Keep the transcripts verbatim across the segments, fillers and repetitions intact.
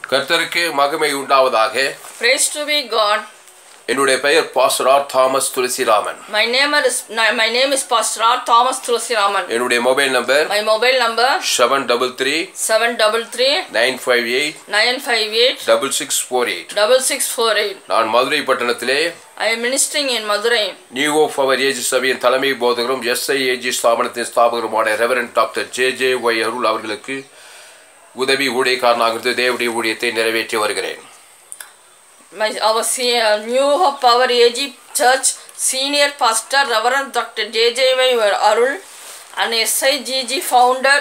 கர்த்தருக்கு மகிமை உண்டாவதாக. Praise to be God. என்னுடைய பெயர் pastor R Thomas Tulsiraman. My name is my name is Pastor R. Thomas Tulsiraman. என்னுடைய mobile number My mobile number seven three three seven three three nine five eight nine five eight six six four eight. six six four eight. நான் மதுரை பட்டணத்திலே I am ministering in Madurai. New of our age சபையின் தலைமை போதகரும் SIAG ஸ்தாபனத்தின் ஸ்தாபகருமான reverend doctor J J Y Arul அவர்களுக்கு உதவி ஊழியக்காரனாக இருந்து தேவனுடைய ஊழியத்தை நிறைவேற்றி வருகிறேன். My our senior, New Hope Power A G Church Senior Pastor Reverend Doctor J J Y Arul and S I G G founder.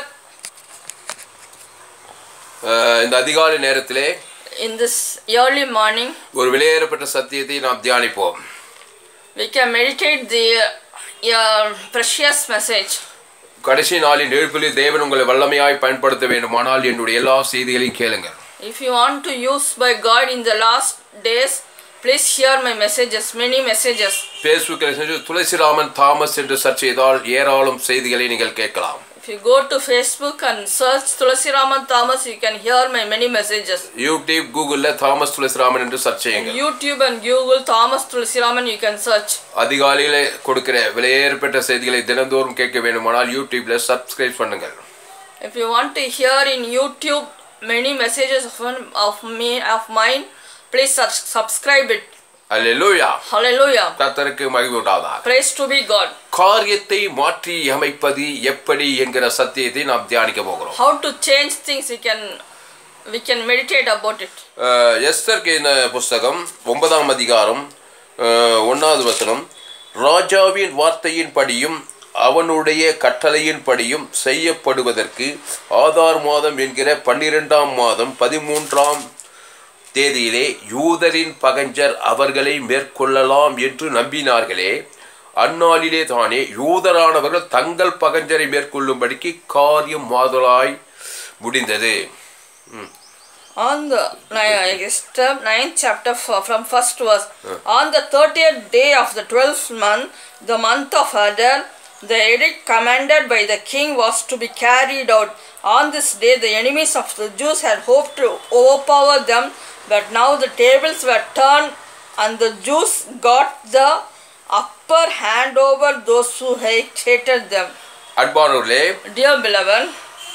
இந்த அதிகாலை நேரத்திலே In this early morning ஒரு வெளியேறப்பட்ட சத்தியத்தை நாம் தியானிப்போம். we can meditate the uh, precious message. கடைசி நாளின் எழுப்பில் தேவன் உங்களை வல்லமையாய் பயன்படுத்த வேண்டுமானால் என்னுடைய எல்லா செய்திகளையும் கேளுங்கள். If you want to use by God in the last days, please hear my messages, many messages. Facebookல துளசிராமன் தாமஸ் என்று சர்ச் செய்தால் ஏராளம் செய்திகளை நீங்கள் கேட்கலாம். If you go to Facebook and search Tulsiraman Thomas, you can hear my many messages. YouTube, Googleல Thomas Thulasiraman என்று search செய்யுங்க. YouTube and Google Thomas Tulsiraman you can search. அதிகாலையிலே கொடுக்கிற விலையேறப்பட்ட செய்திகளை தினந்தோறும் கேட்க வேண்டுமானால் YouTubeல சப்ஸ்கிரைப் பண்ணுங்கள். If you want to hear in YouTube many messages of, of me of mine, please subscribe it. Hallelujah. Hallelujah. கர்த்தருக்கு மகிமை உண்டாவதாக. Praise to be God. காரியத்தை மாற்றி அமைப்பது எப்படி என்கிற சத்தியத்தை நாம் தியானிக்க போகிறோம். How to change things we can we can meditate about it. எஸ்தர்கின் புத்தகம் ஒன்பதாம் அதிகாரம் ஒன்றாவது வசனம், ராஜாவின் வார்த்தையின் படியும் அவனுடைய கட்டளையின் படியும் செய்யப்படுவதற்கு ஆதார் மாதம் என்கிற பன்னிரெண்டாம் மாதம் பதிமூன்றாம் தேதியிலே யூதரின் பகஞ்சர் அவர்களை மேற்கொள்ளலாம் என்று நம்பினார்களே, அந்நாளிலே தானே யூதரானவர்கள் தங்கள் பகஞ்சரை மேற்கொள்ளும்படிக்கு காரியம் மாதலாய் முடிந்தது. On the ninth chapter from first verse, on the thirtieth day of the twelfth month, the month of Adar, the edict commanded by the king was to be carried out. On this day, the enemies of the Jews had hoped to overpower them, but now the tables were turned and the Jews got the upper hand over those who hated them. அன்பானவர்களே, dear beloved,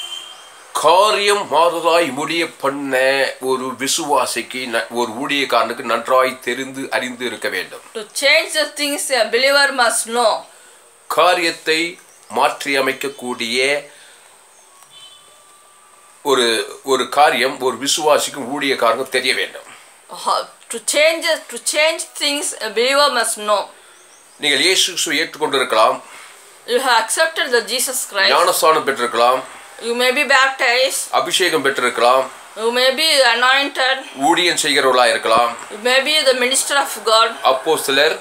காரியம் மாறுதாய் முடிய பண்ண ஒரு விசுவாசிக்கு ஒரு ஊழியக்காரனுக்கு நன்றாய் தெரிந்து அறிந்து இருக்க வேண்டும். To change the things a believer must know. காரியத்தை மாற்றி அமைக்கக்கூடிய ஒரு ஒரு காரியம் ஒரு விசுவாசிக்கும் ஊழியக்காரனுக்கு தெரிய வேண்டும். To change to change things a believer must know. நீங்கள் இயேசு கிறிஸ்துவை ஏற்றுக்கொண்டிருக்கலாம். You have accepted the Jesus Christ. ஞானஸ்நானம் பெற்றிருக்கலாம். You may be baptized. அபிஷேகம் பெற்றிருக்கலாம். You may be anointed. ஊழியம் செய்கிறவர்களாக இருக்கலாம். You may be the minister of God. அப்போஸ்தலர்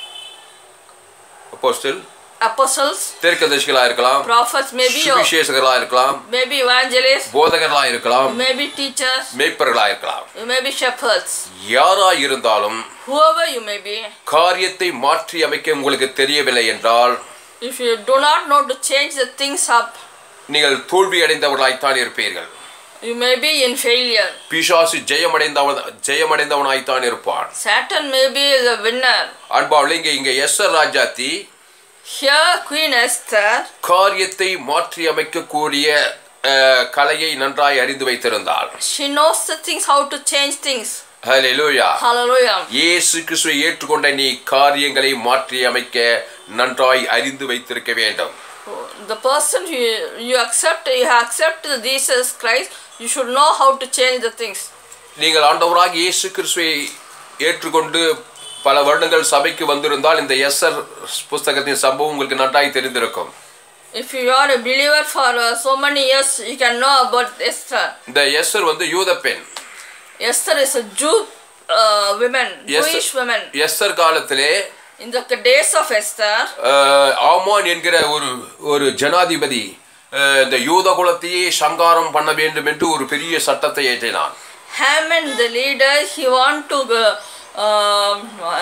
அப்போஸ்தல் apostles, தீர்க்கதரிசிகளாக இருக்கலாம். prophets, maybe சுவிசேஷகர்களாக இருக்கலாம். maybe evangelists, போதகர்களாக இருக்கலாம். maybe teachers, மேய்ப்பர்களாக இருக்கலாம். you may be shepherds. யாராக இருந்தாலும் whoever you may be, காரியத்தை மாற்றி அமைக்க உங்களுக்கு தெரியவில்லை என்றால், if you do not know to change the things up, நீங்கள் தோல்வி அடைந்தவர்களாய்த்தான் இருப்பீர்கள். you may be in failure. பிசாசு ஜெயமடைந்தவன் ஜெயமடைந்தவனாய்த்தான் இருப்பான். Satan may be the winner. அன்பாவளே, இங்க இங்க எஸ்தர் ராஜாத்தி here Queen Esther காரியத்தை மாற்றி அமைக்கக்கூடிய கலையை நன்றாய் அறிந்து வைத்திருந்தாள். she knows the things, how to change things. Hallelujah. Hallelujah. இயேசு கிறிஸ்துவை ஏற்றுக்கொண்ட நீ காரியங்களை மாற்றி அமைக்க நன்றாய் அறிந்து வைத்திருக்க வேண்டும். The person you you accept you accept Jesus Christ, you should know how to change the things. நீங்கள் ஆண்டவராகிய இயேசு கிறிஸ்துவை ஏற்றுக்கொண்டு பல வருடங்கள் சபைக்கு வந்திருந்தால் இந்த எஸ்தர் புத்தகத்தின் சம்பவம் உங்களுக்கு நன்றாய் தெரிந்திருக்கும். If you are a believer for uh, so many years, you can know about Esther. இந்த எஸ்தர் வந்து யூத பெண். Esther is a Jew uh, woman, Jewish woman. Esther காலத்திலே in the days of Esther, Haman என்கிற ஒரு ஒரு ஜனாதிபதி இந்த யூத குலத்தையே சங்காரம் பண்ண வேண்டும் என்று ஒரு பெரிய சட்டத்தை ஏற்றினான். Haman the leader, he want to uh, uh,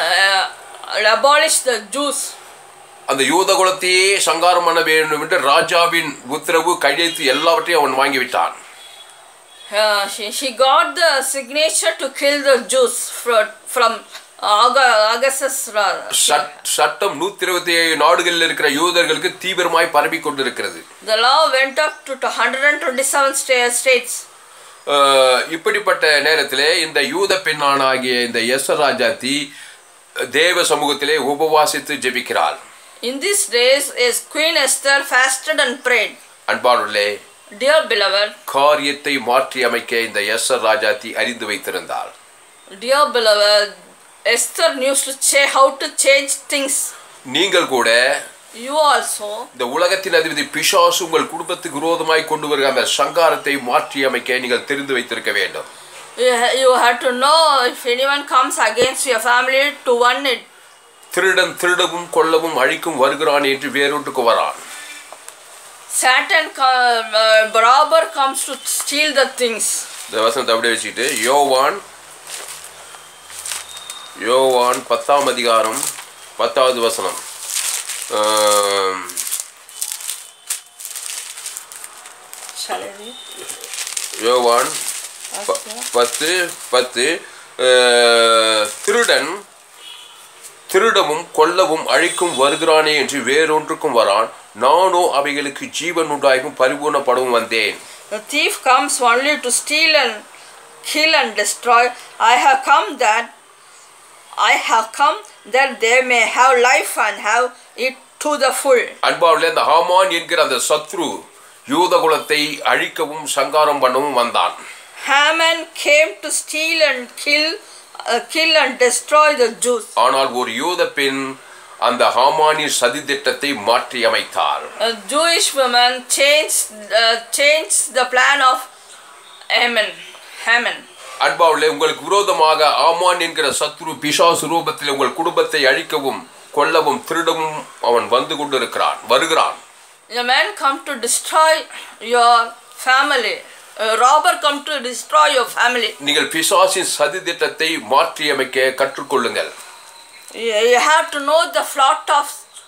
abolish the Jews. அந்த யூத குலத்தையே சங்காரம் பண்ண வேண்டும் என்று ராஜாவின் உத்தரவு கையெழுத்து எல்லாவற்றையும் அவன் வாங்கிவிட்டான். uh, she, she got the signature to kill the Jews from, from Augustus. சட்டம் நூற்றி இருபத்தி ஏழு நாடுகளில் இருக்கிற யூதர்களுக்கு தீவிரமாய் பரவி கொண்டிருக்கிறது. The law went up to one hundred twenty-seven states. இப்படிப்பட்ட நேரத்திலே இந்த யூத பெண்ணானாகிய இந்த எஸ்தர் ராஜாத்தி தேவ சமூகத்திலே உபவாசித்து ஜெபிக்கிறாள். In these days is Queen Esther fasted and prayed. அன்பானவர்களே, dear beloved, காரியத்தை மாற்றி அமைக்க இந்த எஸ்தர் ராஜாத்தி அறிந்து வைத்திருந்தாள். Dear beloved, Esther knew to say how to change things. நீங்கள் கூட you also இந்த உலகத்தின் அதிபதி பிசாசு உங்கள் குடும்பத்துக்கு விரோதமாய் கொண்டு வருகிற அந்த சங்காரத்தை மாற்றி அமைக்க நீங்கள் தெரிந்து வைத்திருக்க வேண்டும். You have to know if anyone comes against your family to warn it. திருடன் திருடவும் கொல்லவும் அழிக்கும் வருகிறான் என்று வேறொன்றுக்கு வரான். Satan uh, robber comes to steal the things. இந்த வசனத்தை அப்படியே வச்சுக்கிட்டு யோவான் யோவான் பத்தாம் அதிகாரம் பத்தாவது வசனம். யோவான் பத்து பத்து திருடன் திருடவும் கொல்லவும் அழிக்கும் வருகிறானே என்று வேறொன்றுக்கும் வரான், நானோ அவைகளுக்கு ஜீவன் உண்டாகும் பரிபூர்ணப்படவும் வந்தேன். The thief comes only to steal and kill and destroy. I have come that I have come that they may have life and have it to the full. அன்பாவுல இந்த ஹாமான் என்கிற அந்த சத்ரு யூத குலத்தை அழிக்கவும் சங்காரம் பண்ணவும் வந்தான். Haman came to steal and kill uh, kill and destroy the Jews. ஆனால் ஒரு யூத பெண் அந்த ஹாமானின் சதி திட்டத்தை மாற்றி அமைத்தார். A Jewish woman changed uh, changed the plan of Haman. Haman. அன்பாவுல உங்களுக்கு விரோதமாக ஆமான் என்கிற சத்ரு பிசாசு ரூபத்தில் உங்கள் குடும்பத்தை அழிக்கவும் கொல்லவும் திருடவும் அவன் வந்து கொண்டிருக்கிறான் வருகிறான். The man come to destroy your family. A robber come to destroy your family. நீங்கள் பிசாசின் சதி திட்டத்தை மாற்றி அமைக்க கற்றுக்கொள்ளுங்கள். You have to know the plot of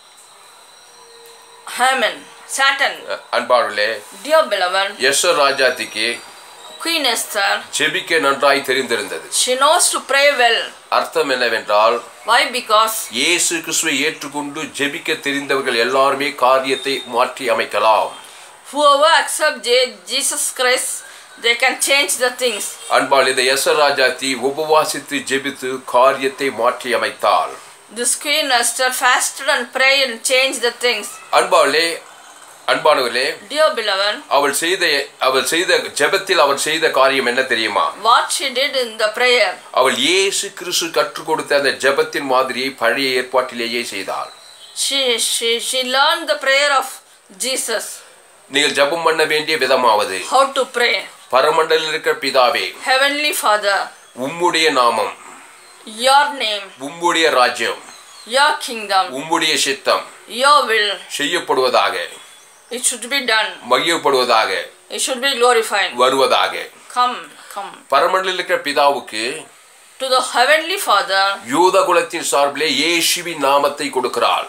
Haman, Satan. அன்பாவுல dear beloved, எஸ்தர் ராஜாத்திக்கு Queen Esther ஜெபிக்க நன்றாய் தெரிந்திருந்தது. she knows to pray well. அர்த்தம் என்னவென்றால் why? Because இயேசு கிறிஸ்துவை ஏற்றுக்கொண்டு ஜெபிக்க தெரிந்தவர்கள் எல்லாருமே காரியத்தை மாற்றி அமைக்கலாம். whoever accept Jesus Christ, they can change the things. அன்பால் இந்த எஸ்தர் ராஜாத்தி உபவாசித்து ஜெபித்து காரியத்தை மாற்றி அமைத்தாள். This Queen Esther fasted and prayed and changed the things. அன்பாலே அன்பானவர்களே, dear beloved, அவள் செய்த அவள் செய்த ஜெபத்தில் அவள் செய்த காரியம் என்ன தெரியுமா? what she did in the prayer. அவள் இயேசு கிறிஸ்து கற்றுக் கொடுத்த அந்த ஜெபத்தின் மாதிரியை பழைய ஏற்பாட்டிலேயே செய்தாள். she she she learned the prayer of Jesus. நீங்கள் ஜெபம் பண்ண வேண்டிய விதமாவது how to pray. பரமண்டலில் இருக்கிற பிதாவே, heavenly Father, உம்முடைய நாமம், your name, உம்முடைய ராஜ்யம், your kingdom, உம்முடைய சித்தம் your will, செய்யப்படுவதாக, it should be done, மகிழப்படுவதாக, it should be glorified, வருவதாக. come come பரமண்டலில் இருக்கிற பிதாவுக்கு to the heavenly Father, யூத குலத்தின் சார்பிலே இயேசுவின் நாமத்தை கொடுக்கிறாள்.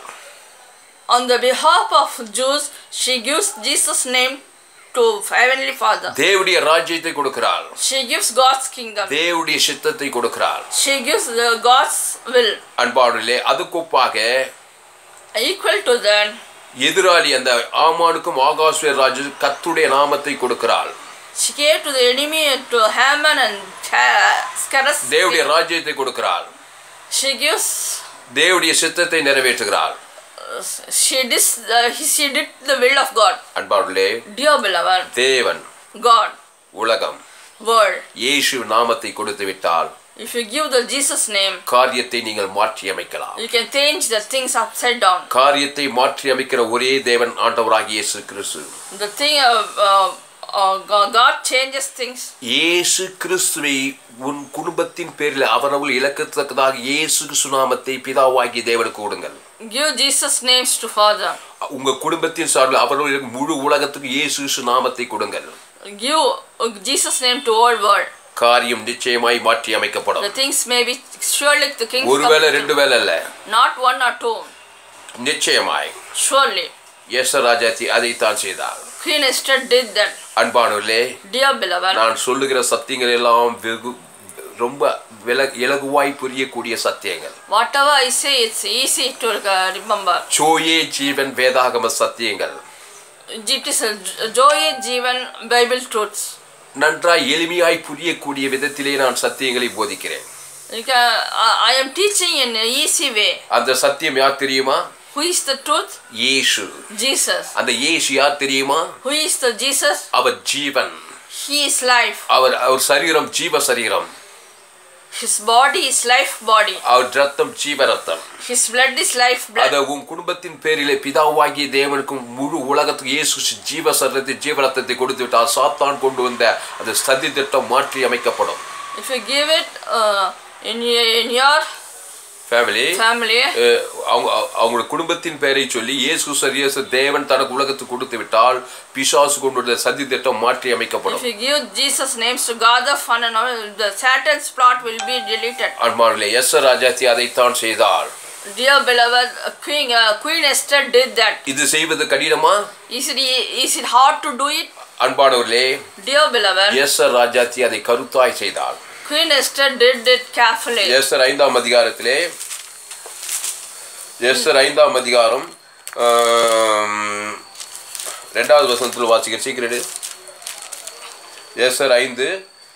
on the behalf of Jews, she gives Jesus name to heavenly Father. தேவனுடைய ராஜ்யத்தை கொடுக்கிறாள். she gives God's kingdom. தேவனுடைய சித்தத்தை கொடுக்கிறாள். she gives the God's will. அன்பானவர்களே, அதுக்கொப்பாக equal to that, எதிராளி அந்த ஆமானுக்கும் ஆகாஸ்வேர் ராஜு கர்த்தருடைய நாமத்தை கொடுக்கிறாள். she gave to the enemy to Haman and Scaras. தேவனுடைய ராஜ்யத்தை கொடுக்கிறாள். she gives தேவனுடைய சித்தத்தை நிறைவேற்றுகிறாள். she did uh, she did the will of God. அன்பானவர்களே, dear beloved, தேவன், God, உலகம், world, இயேசு நாமத்தை கொடுத்து விட்டால் if you give the Jesus name, காரியத்தை நீங்கள் மாற்றி அமைக்கலாம். you can change the things upside down. காரியத்தை மாற்றி அமைக்கிற ஒரே தேவன் ஆண்டவராகிய இயேசு கிறிஸ்து. the thing uh, uh, uh, God changes things. இயேசு கிறிஸ்துவை உன் குடும்பத்தின் பேரில் அவரவள் இலக்கத்தக்கதாக இயேசு கிறிஸ்து நாமத்தை பிதாவாகிய தேவனுக்கு கொடுங்கள். give Jesus names to Father. உங்க குடும்பத்தின் சார்பில் அவரவள் முழு உலகத்துக்கு இயேசு கிறிஸ்து நாமத்தை கொடுங்கள். give uh, Jesus name to all world. காரியம் நிச்சயமாய் மாற்றி அமைக்கப்படும். the things may be surely the kingdom. ஒரு வேளை ரெண்டு வேளை அல்ல, not one or two, நிச்சயமாய் surely எஸ்தர் ராஜாத்தி அதைத்தான் செய்தார். Queen Esther did that. அன்பானவர்களே, Dear beloved, நான் சொல்லுகிற சத்தியங்கள் எல்லாம் வெகு ரொம்ப இலகுவாய் புரியக்கூடிய சத்தியங்கள். whatever I say, it's easy to uh, remember. Zoe ஜீவன் வேதாகம சத்தியங்கள். It is Joye Jeevan Bible truths. நன்றாய் எளிமையாய் புரியக்கூடிய விதத்திலே நான் சத்தியங்களை போதிக்கிறேன். I am teaching in an easy way. அந்த சத்தியம் யார் தெரியுமா? Who is the truth? இயேசு. Jesus. அந்த இயேசு யார் தெரியுமா? Who is the Jesus? Our Jeevan. He is life. அவர் அவர் சரீரம் ஜீவ சரீரம். His body is life body. அவர் ரத்தம் ஜீவ ரத்தம். His blood is life blood. அத உன் குடும்பத்தின் பேரிலே பிதாவாகிய தேவனுக்கு முழு உலகத்துக்கு இயேசு ஜீவ சரீரத்தை ஜீவ ரத்தத்தை கொடுத்து விட்டார். சாத்தான் கொண்டு வந்த அந்த சதி திட்டம் மாற்றி அமைக்கப்படும். If you give it uh, in your, in your family family அவங்க அவங்களோட குடும்பத்தின் பெயரை சொல்லி இயேசு சரியஸ் தேவன் தனக்கு உலகத்துக்கு கொடுத்து விட்டால் பிசாசு கொண்டு வந்த சதி திட்டம் மாற்றி அமைக்கப்படும். If you give Jesus names to God the Son and all, the Satan's plot will be deleted. அன்பானவர்களே, எஸ்தர் ராஜாத்தி அதைத்தான் செய்தார். Dear beloved, Queen uh, Queen Esther did that. இது செய்வது கடினமா? Is it is it hard to do it? அன்பானவர்களே, Dear beloved, Esther ராஜாத்தி அதை கருத்தாய் செய்தார். Queen Esther did it carefully. Esther ஐந்தாம் அதிகாரத்திலே எஸ்தர் ஐந்தாம் அதிகாரம் இரண்டாவது வசனத்தில் வாசிக்கிற சீக்கிரம். எஸ்தர் ஐந்து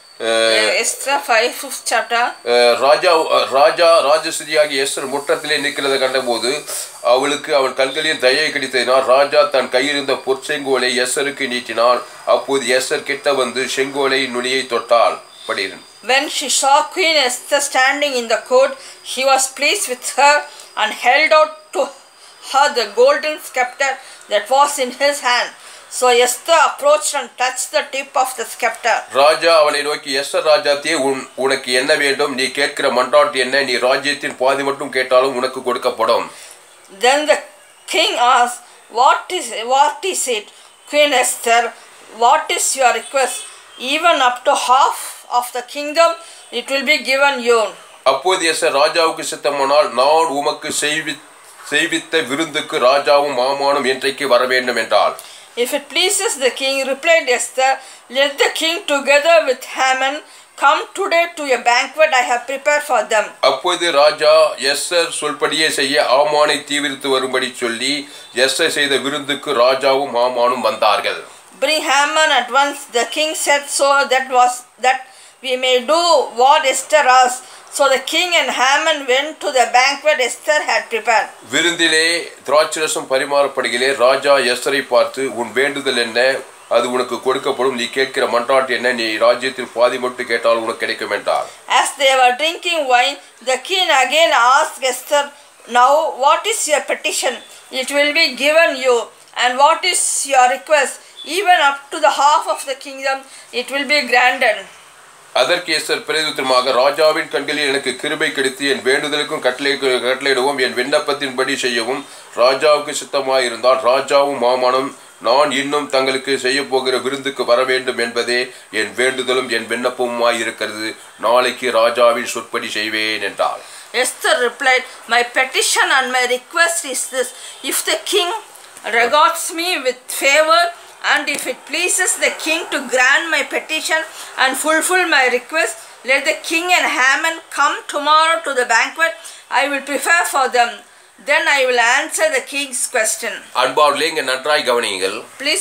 Esther five fifth chapter. ராஜா ராஜா ராஜஸ்திரியாகிய எஸ்தர் முற்றத்திலே நிற்கிறதை கண்டபோது அவளுக்கு அவன் கண்களில் தயை கிடைத்ததினால் ராஜா தன் கையில் இருந்த பொற்செங்கோலை எஸ்தருக்கு நீட்டினான். அப்போது எஸ்தர் கிட்ட வந்து செங்கோலை நுனியை தொட்டாள். படிக்கிறேன். When she saw Queen Esther standing in the court, he was pleased with her and held out to her the golden scepter that was in his hand. So Esther approached and touched the tip of the scepter. ராஜா அவளை நோக்கி, Esther ராஜாத்தியே, உனக்கு என்ன வேண்டும்? நீ கேட்கிற மன்றாட்டு என்ன? நீ ராஜ்யத்தின் பாதி மட்டும் கேட்டாலும் உனக்கு கொடுக்கப்படும். Then the king asked, What is what is it, Queen Esther? What is your request? Even up to half of the kingdom it will be given you. அப்போது எஸ்தர் ராஜாவுக்கு சித்தமானால் நான் உமக்கு செய்வி செய்வித்த விருந்துக்கு ராஜாவும் மாமானும் என்றைக்கு வர வேண்டும் என்றாள். If it pleases the king, replied Esther, let the king together with Haman come today to a banquet I have prepared for them. அப்போது ராஜா எஸ்தர் சொல்படியே செய்ய ஆமானை தீவிரித்து வரும்படி சொல்லி எஸ்தர் செய்த விருந்துக்கு ராஜாவும் ஆமானும் வந்தார்கள். Bring Haman at once, the king said, so that was that we may do what Esther asked. So the king and Haman went to the banquet Esther had prepared. விருந்திலே திராட்சரசம் பரிமாறப்படுகிறே. ராஜா எஸ்தரை பார்த்து, உன் வேண்டுதல் என்ன? அது உனக்கு கொடுக்கப்படும். நீ கேட்கிற மன்றாட்டு என்ன? நீ ராஜ்யத்தில் பாதி மட்டும் கேட்டால் உனக்கு கிடைக்கும் என்றார். As they were drinking wine, the king again asked Esther, now what is your petition? It will be given you. And what is your request? Even up to the half of the kingdom it will be granted. அதற்கு Esther பிரதியுத்தரமாக, ராஜாவின் கண்களில் எனக்கு கிருபை கிடைத்து என் வேண்டுதலுக்கும் கட்டளை கட்டளையிடவும் என் விண்ணப்பத்தின்படி செய்யவும் ராஜாவுக்கு சித்தமாய் இருந்தால் ராஜாவும் மாமானும் நான் இன்னும் தங்களுக்கு செய்ய போகிற விருந்துக்கு வர வேண்டும் என்பதே என் வேண்டுதலும் என் விண்ணப்பமுமாய் இருக்கிறது. நாளைக்கு ராஜாவின் சொற்படி செய்வேன் என்றார். Esther replied, my petition and my request is this: if the king regards me with favor, and if it pleases the king to grant my petition and fulfill my request, let the king and Haman come tomorrow to the banquet I will prepare for them. Then I will answer the king's question. அன்பார்ந்தவர்களே, இங்கே நன்றாய் கவனியுங்கள். Please.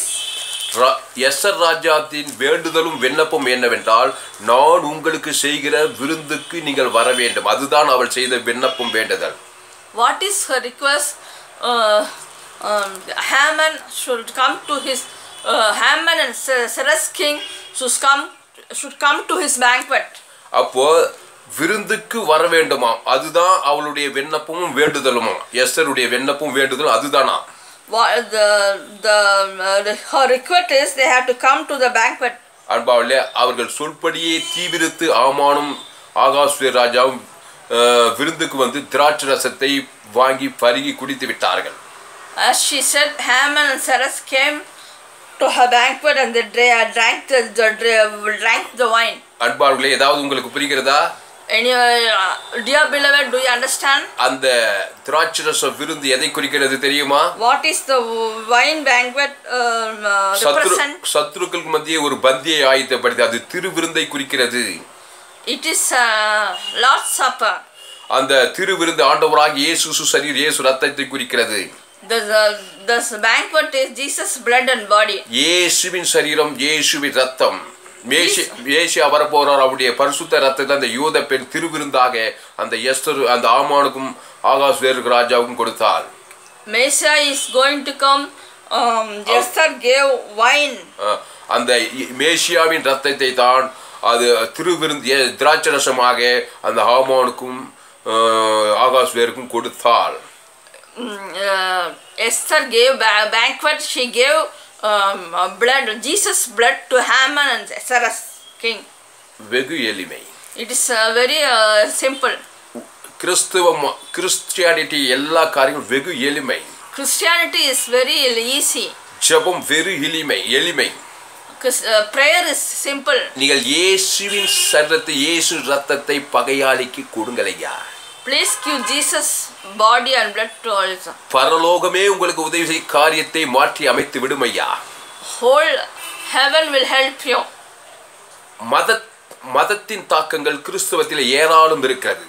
Esther ராஜாத்தின் வேண்டுதலும் விண்ணப்பம் என்னவென்றால், நான் உங்களுக்கு செய்கிற விருந்துக்கு நீங்கள் வர வேண்டும். அதுதான் அவள் செய்த விண்ணப்பம் வேண்டுதல். What is her request? Uh, um, Haman should come to his uh, Haman and Cyrus king should come should come to his banquet. அப்போ விருந்துக்கு வர வேண்டுமா? அதுதான் அவளுடைய விண்ணப்பமும் வேண்டுதலுமா? எஸ்தருடைய விண்ணப்பம் வேண்டுதலும் அதுதானா? The the uh, her request is they have to come to the banquet. அன்பாவர்களே, அவர்கள் சொல்படியே தீவிரித்து ஆமானும் ஆகாசுடைய ராஜாவும் விருந்துக்கு வந்து திராட்சை ரசத்தை வாங்கி பருகி குடித்து விட்டார்கள். As she said, Haman and Cyrus came to her banquet and they drank the, the drank the wine. அன்பார்களே, ஏதாவது உங்களுக்கு புரிகிறதா? Any, uh, dear beloved, do you understand? அந்த திராட்சரச விருந்து எதை குறிக்கிறது தெரியுமா? What is the wine banquet uh, uh, represent? சத்துருக்களுக்கு மத்தியே ஒரு பந்தியை ஆயத்தப்படுத்தி அது திருவிருந்தை குறிக்கிறது. It is uh, Lord's Supper. அந்த திருவிருந்து ஆண்டவராகிய இயேசு சரீர் இயேசு ரத்தத்தை குறிக்கிறது. The the banquet is Jesus' blood and body. இயேசுவின் சரீரம் இயேசுவின் ரத்தம். மேசியா வரப்போறார், அவருடைய பரிசுத்த ரத்தத்தை அந்த யூத பெண் திருவிருந்தாக அந்த எஸ்தர் அந்த ஆமானுக்கும் ஆகாஸ் வேறு ராஜாவுக்கும் கொடுத்தார். Messiah is going to come. Um, Esther gave wine. அந்த மேசியாவின் ரத்தத்தை தான் அது திருவிருந்து திராட்சரசமாக அந்த ஆமானுக்கும் ஆகாஸ் வேருக்கும் கொடுத்தாள். Esther gave banquet. She gave Um, blood, Jesus' blood to Haman and Sarah's king. வெகு எளிமை. It is uh, very uh, simple. கிறிஸ்துவம் கிறிஸ்டியானிட்டி எல்லா காரியங்களும் வெகு எளிமை. Christianity is very easy. ஜெபம் வெகு எளிமை எளிமை. Uh, prayer is simple. நீங்கள் இயேசுவின் சரீரத்தை இயேசு ரத்தத்தை பகையாளிக்கு கொடுங்களையா. Please give Jesus body and blood to all. பரலோகமே உங்களுக்கு உதவி செய்ய காரியத்தை மாற்றி அமைத்து விடும் ஐயா. Whole heaven will help you. மத மதத்தின் தாக்கங்கள் கிறிஸ்தவத்தில் ஏராளம் இருக்கிறது.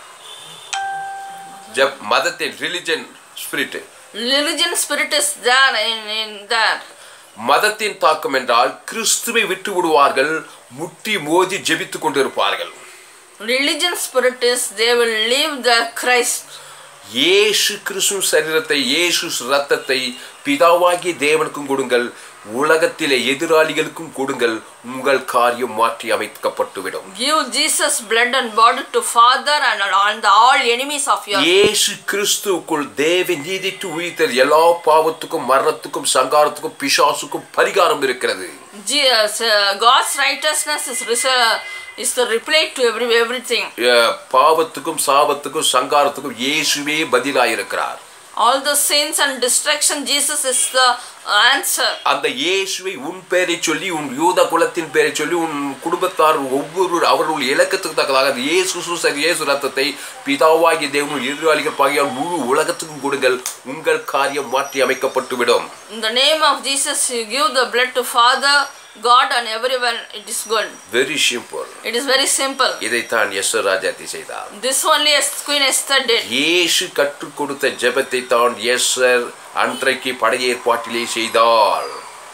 ஜப் மதத்தின் religion spirit. Religion spirit is there in, in that. மதத்தின் தாக்கம் என்றால் கிறிஸ்துவை விட்டு விடுவார்கள், முட்டி மோதி ஜெபித்துக் கொண்டிருப்பார்கள். Religion spirit is they will leave the Christ. இயேசு கிறிஸ்து சரீரத்தை இயேசு ரத்தத்தை பிதாவாகிய தேவனுக்கும் கொடுங்கள், உலகத்திலே எதிராளிகளுக்கும் கொடுங்கள், உங்கள் காரியம் மாற்றி அமைக்கப்பட்டுவிடும். Give Jesus blood and body to Father and all the all enemies of yours. இயேசு கிறிஸ்துவுக்குள் தேவ நீதிக்கு உயிர்த்தல் எல்லா பாவத்துக்கும் மரணத்துக்கும் சங்காரத்துக்கும் பிசாசுக்கும் பரிகாரம் இருக்கிறது. God's righteousness is is the reply to every everything. பாவத்துக்கும் சாபத்துக்கும் சங்காரத்துக்கும் இயேசுவே பதிலாக இருக்கிறார். All the sins and destruction, Jesus is the answer. அந்த இயேசுவை உன் பெயரை சொல்லி உன் யூத குலத்தின் பெயரை சொல்லி உன் குடும்பத்தார் ஒவ்வொரு அவர்களுடைய இலக்கத்துக்கு தக்கதாக அந்த இயேசு சரி இயேசு ரத்தத்தை பிதாவாகிய தேவனும் எதிராளிகள் பாகியால் முழு உலகத்துக்கும் கொடுங்கள், உங்கள் காரியம் மாற்றி அமைக்கப்பட்டுவிடும். In the name of Jesus, you give the blood to Father, God and everyone. It is good. Very simple. It is very simple. இதைத்தான் எஸ்தர் ராஜாத்தி செய்தார். This only as Queen Esther did. இயேசு கற்றுக் கொடுத்த ஜெபத்தை தான் எஸ்தர் அன்றைக்கு பழைய ஏற்பாட்டிலே செய்தாள்.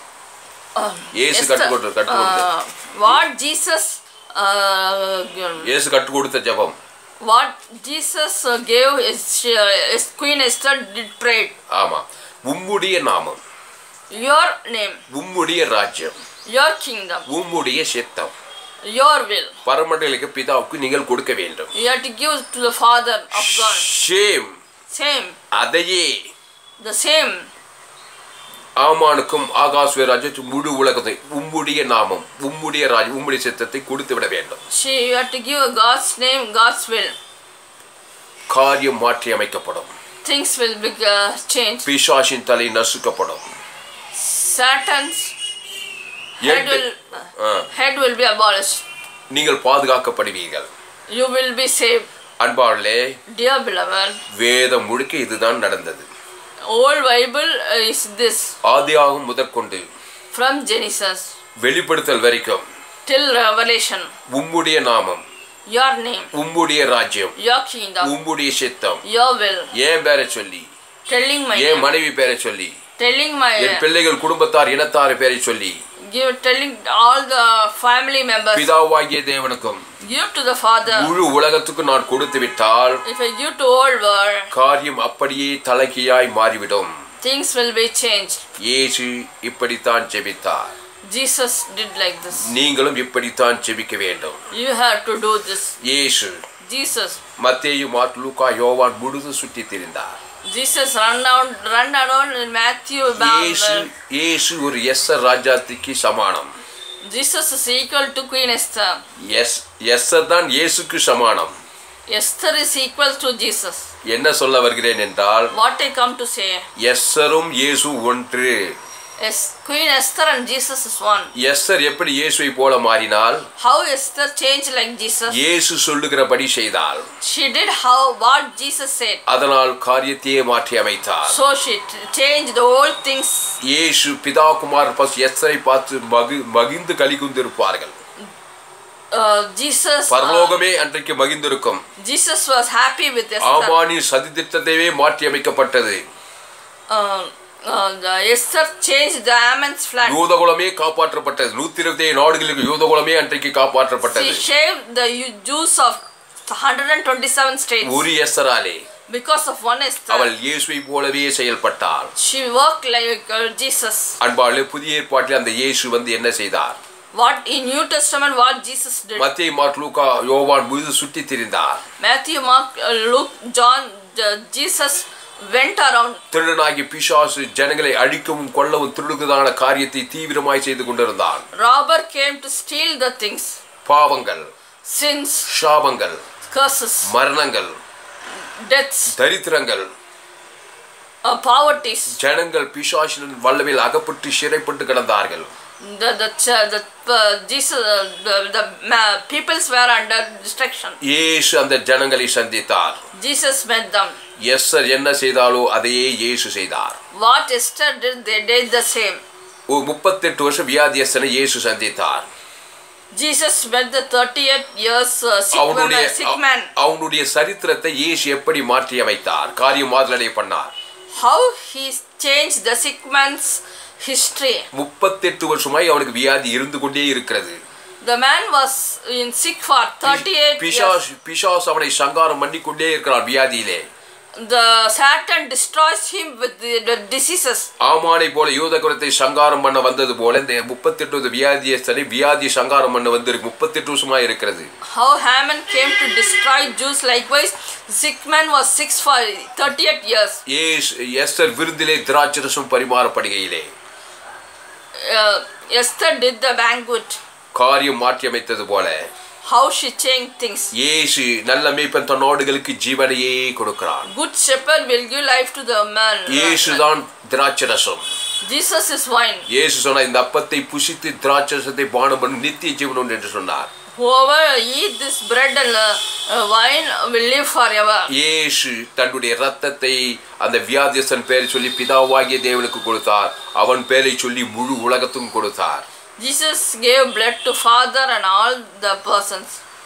இயேசு கற்றுக் கொடுத்த கற்றுக் கொடுத்த what Jesus இயேசு கற்றுக் கொடுத்த ஜெபம் what Jesus gave is, is Queen Esther did pray. ஆமா. உம்முடைய நாமம், your name, உம்முடைய ராஜ்யம், your kingdom, உம்முடைய சித்தம், your will. பரமண்டலிக பிதாவுக்கு நீங்கள் கொடுக்க வேண்டும். You have to give to the Father of God. Same. Same. அதையே the same. ஆமானுக்கும் ஆகாஸ்வே ராஜ்யத்து முழு உலகத்தை உம்முடைய நாமம் உம்முடைய ராஜ்யம் உம்முடைய சித்தத்தை கொடுத்து விட வேண்டும். She you have to give God's name, God's will. காரியம் மாற்றி அமைக்கப்படும். Things will be uh, changed. பிசாசின் தலை நசுக்கப்படும். Satan's head will, uh, head will be abolished. நீங்கள் பாதுகாக்கப்படுவீர்கள். You will be saved. அன்பாளே, dear beloved, வேதம் முழுக்க இதுதான் நடந்தது. Old Bible is this. ஆதியாகமம் முதற்கொண்டு from Genesis வெளிப்படுத்தல் வரைக்கும் till Revelation. உம்முடைய நாமம், your name, உம்முடைய ராஜ்யம், your kingdom, உம்முடைய சித்தம், your will. ஏன் பேரை சொல்லி, telling my ஏன் மனைவி பேரை சொல்லி, telling my என் பிள்ளைகள் குடும்பத்தார் இனத்தார் பேரை சொல்லி, give telling all the family members, பிதாவாகிய தேவனுக்கும் give to the Father. முழு உலகத்துக்கு நான் கொடுத்து விட்டால் if I give to all world, காரியம் அப்படியே தலைகீழாய் மாறிவிடும். things will be changed. இயேசு இப்படித்தான் ஜெபித்தார். Jesus did like this. நீங்களும் இப்படித்தான் ஜெபிக்க வேண்டும். You have to do this. இயேசு Jesus மத்தேயு மார்க் லூக்கா யோவான் முழுதும் சுற்றி திரிந்தார். Jesus run down run around in Matthew. இயேசு இயேசு ஒரு எஸ்தர் ராஜாத்திக்கு சமானம். Jesus is equal to Queen Esther. எஸ் எஸ்தர் தான் இயேசுக்கு சமானம். Esther is equal to Jesus. என்ன சொல்ல வருகிறேன் என்றால், what I come to say, எஸ்தரும் இயேசு ஒன்று. Yes, Queen Esther and Jesus is one. Esther எப்படி இயேசுவை போல மாறினாள்? How Esther changed like Jesus? இயேசு சொல்லுகிறபடி செய்தாள். She did how what Jesus said. அதனால் காரியத்தையே மாற்றி அமைத்தார். So she changed the whole things. இயேசு பிதா குமாரன் பஸ் எஸ்தரை பார்த்து மகி மகிழ்ந்து கலிகுந்திருப்பார்கள். Uh, Jesus பரலோகமே அன்றைக்கு மகிழ்ந்திருக்கும். Jesus was happy with Esther. ஆமானின் சதித்திட்டத்தையே மாற்றி அமைக்கப்பட்டது. Uh, uh, the Esther changed the Haman's plan. யூதகுலமே காப்பாற்றப்பட்டது. நூற்றி இருபத்தி ஏழு நாடுகளுக்கு யூதகுலமே அன்றைக்கு காப்பாற்றப்பட்டது. She saved the Jews of one hundred twenty-seven states. ஒரு எஸ்தராலே. Because of one Esther. அவள் இயேசுவை போலவே செயல்பட்டாள். She worked like uh, Jesus. அன்பாலே புதிய ஏற்பாட்டில் அந்த இயேசு வந்து என்ன செய்தார்? What in New Testament what Jesus did? மத்தேயு, மார்க், லூக்கா, யோவான் முழுது சுற்றி திரிந்தார். Matthew, Mark, uh, Luke, John, uh, Jesus went around. திருடனாகி பிசாசு ஜனங்களை அழிக்கவும் கொல்லவும் திருடுகிறதான காரியத்தை தீவிரமாய் செய்து கொண்டிருந்தான். Robber came to steal the things. பாவங்கள், Sins, சாபங்கள், curses, மரணங்கள், deaths, தரித்திரங்கள், uh, poverties. ஜனங்கள் பிசாசின் வல்லமையில் அகப்பட்டு சிறைப்பட்டு கிடந்தார்கள். The the ch- the uh, Jesus uh, the, the uh, peoples were under destruction. இயேசு அந்த ஜனங்களை சந்தித்தார். Jesus met them. எஸ்தர் என்ன செய்தாலோ அதையே இயேசு செய்தார். What Esther did, they did the same. ஒரு முப்பத்தெட்டு வருஷம் வியாதியஸ்தனை இயேசு சந்தித்தார். Jesus met the thirty-eight years uh, sick, அவனுடைய woman, sick man. அவனுடைய சரித்திரத்தை இயேசு எப்படி மாற்றி அமைத்தார், காரியம் மாதலடை பண்ணார். How he changed the sick man's history. முப்பத்தெட்டு வருஷமாய் அவனுக்கு வியாதி இருந்து கொண்டே இருக்கிறது. The man was in sick for thirty-eight பிசாஸ் years. பிசாஸ் அவனை சங்காரம் பண்ணி கொண்டே இருக்கிறான் வியாதியிலே. The Satan destroys him with the, the diseases. ஆமானை போல யூதகுலத்தை சங்காரம் பண்ண வந்தது போல இந்த முப்பத்தெட்டு வியாதியஸ்தனை வியாதி சங்காரம் பண்ண வந்திருக்கு. முப்பத்தெட்டு வருஷமா இருக்கிறது. How Haman came to destroy Jews, likewise sick man was sick for thirty-eight years. Esther விருந்திலே திராட்சரசம் பரிமாறப்படுகையிலே uh, Esther did the banquet. காரியம் மாற்றி அமைத்தது போல How she changed things. இயேசு நல்ல மேய்ப்பன் தன் ஆடுகளுக்கு ஜீவனையே கொடுக்கிறான். Good shepherd will give life to the man. இயேசு தான் திராட்சரசம். Jesus is wine. இயேசு சொன்னார், இந்த அப்பத்தை புசித்து திராட்சரசத்தை பானம் பண்ணி நித்திய ஜீவன் உண்டு என்று சொன்னார். Whoever eat this bread and uh, uh, wine will live forever. இயேசு தன்னுடைய இரத்தத்தை அந்த வியாதியஸ்தன் பேரை சொல்லி பிதாவாகிய தேவனுக்கு கொடுத்தார். அவன் பேரை சொல்லி முழு உலகத்துக்கும் கொடுத்தார். Jesus gave blood to Father and all the persons.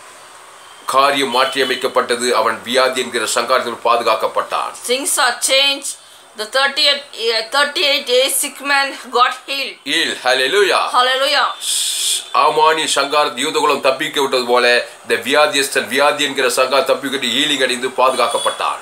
காரியம் மாற்றி அமைக்கப்பட்டது. அவன் வியாதி என்கிற சங்காரத்தில் பாதுகாக்கப்பட்டான். Things are changed. The thirty-eight, uh, thirty-eight years sick man got healed. Heal, hallelujah. Hallelujah. ஆமானி சங்கார யூதகுலம் தப்பிக்க விட்டது போல இந்த வியாதியஸ்தன் வியாதி என்கிற சங்கார் தப்பிக்கிட்டு ஹீலிங் அடைந்து பாதுகாக்கப்பட்டான்.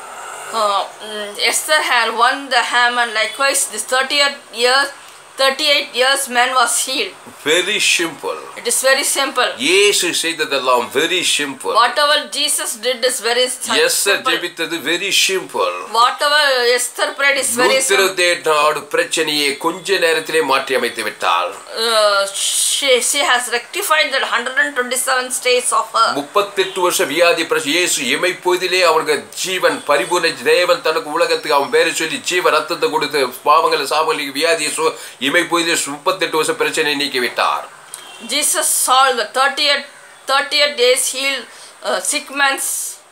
Uh, Esther had won the Haman. Likewise, this thirty-eight years, thirty-eight years man was healed. Very simple. It is very simple. இயேசு செய்ததெல்லாம் very simple. Whatever Jesus did is very simple. Esther ஜெபித்தது very simple. Whatever Esther prayed is very simple. நூற்றி இருபத்தி எட்டு பிரச்சனையை கொஞ்ச நேரத்திலே மாற்றி அமைத்து விட்டாள். Uh, she, she has rectified the one hundred twenty-seven states of her. முப்பத்தெட்டு வருஷ வியாதி பிரச்சனை இயேசு இமைப்பொழுதிலே அவனுக்கு ஜீவன் பரிபூர்ண தேவன் தனக்கு உலகத்துக்கு அவன் பேரை சொல்லி ஜீவ ரத்தத்தை கொடுத்து பாவங்களை சாபங்களுக்கு வியாதியை இமைப்பொழுதிலே முப்பத்தெட்டு வருஷ பிரச்சனையை நீக்கிவிட்டார். Jesus solved the thirty-eight, thirty-eight days healed uh, sick man's.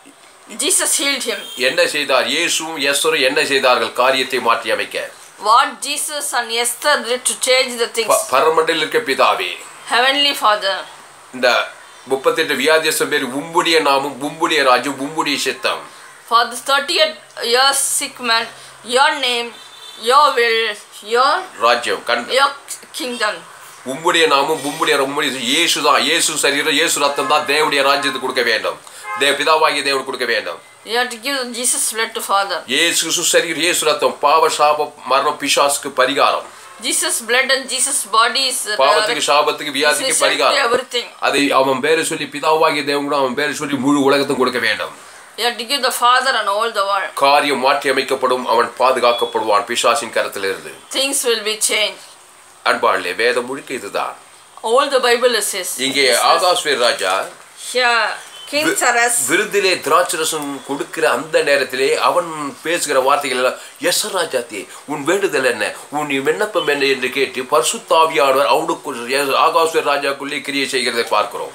Jesus healed him. என்ன செய்தார்? இயேசுவும் எஸ்தரும் என்ன செய்தார்கள் காரியத்தை மாற்றி அமைக்க? What Jesus and Esther did to change the things. பரமண்டலில் இருக்க பிதாவே, Heavenly Father. இந்த முப்பத்தெட்டு வியாதியஸ்தன் பேர் உம்முடைய நாமம், உம்முடைய ராஜ்யம், உம்முடைய சித்தம். For the thirty-eight years sick man, your name, your will, your ராஜ்யம், your kingdom. உம்முடைய நாமம், உம்முடைய உம்முடைய இயேசு தான், இயேசு சரீரம், இயேசு ரத்தம் தான் தேவனுடைய ராஜ்யத்துக்கு கொடுக்க வேண்டும். தேவ பிதாவாகிய தேவனுக்கு கொடுக்க வேண்டும். You have to give Jesus blood to Father. இயேசு சரீரம், இயேசு ரத்தம் பாவ சாப மரணம் பிசாசுக்கு பரிகாரம். Jesus blood and Jesus body is பாவத்துக்கு சாபத்துக்கு வியாதிக்கு பரிகாரம். Everything. அதை அவன் பேரை சொல்லி பிதாவாகிய தேவன் கூட அவன் பேரை சொல்லி முழு உலகத்துக்கு கொடுக்க வேண்டும். You have to give the Father and all the world. காரியம் மாற்றி அமைக்கப்படும். அவன் பாதுகாக்கப்படுவான் பிசாசின் கரத்திலிருந்து. Things will be changed. அன்பாளே, வேதம் முழுக்க இதுதான். All the Bible says. இங்கே ஆகாஸ்வேர் ராஜா Here King Cyrus. விருந்திலே திராட்சரசம் கொடுக்கிற அந்த நேரத்திலே அவன் பேசுகிற வார்த்தைகள் எல்லாம் எஸ் ராஜாத்தி உன் வேண்டுதல் என்ன உன் விண்ணப்பம் என்ன என்று கேட்டு பரிசுத்தாவியானவர் அவனுக்கு ஆகாஸ்வர ராஜாக்குள்ளே கிரியை செய்கிறதை பார்க்கிறோம்.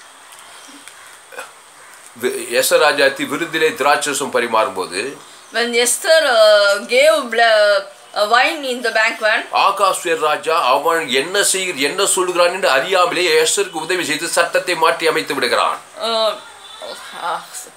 எஸ் ராஜாத்தி விருந்திலே திராட்சரசம் பரிமாறும் போது when Esther uh, gave bla- uh, wine in the banquet, ஆகாஸ்வர ராஜா அவன் என்ன செய்கிற என்ன சொல்கிறான் என்று அறியாமலே எஸ்தருக்கு உதவி செய்து சட்டத்தை மாற்றி அமைத்து விடுகிறான். uh, uh,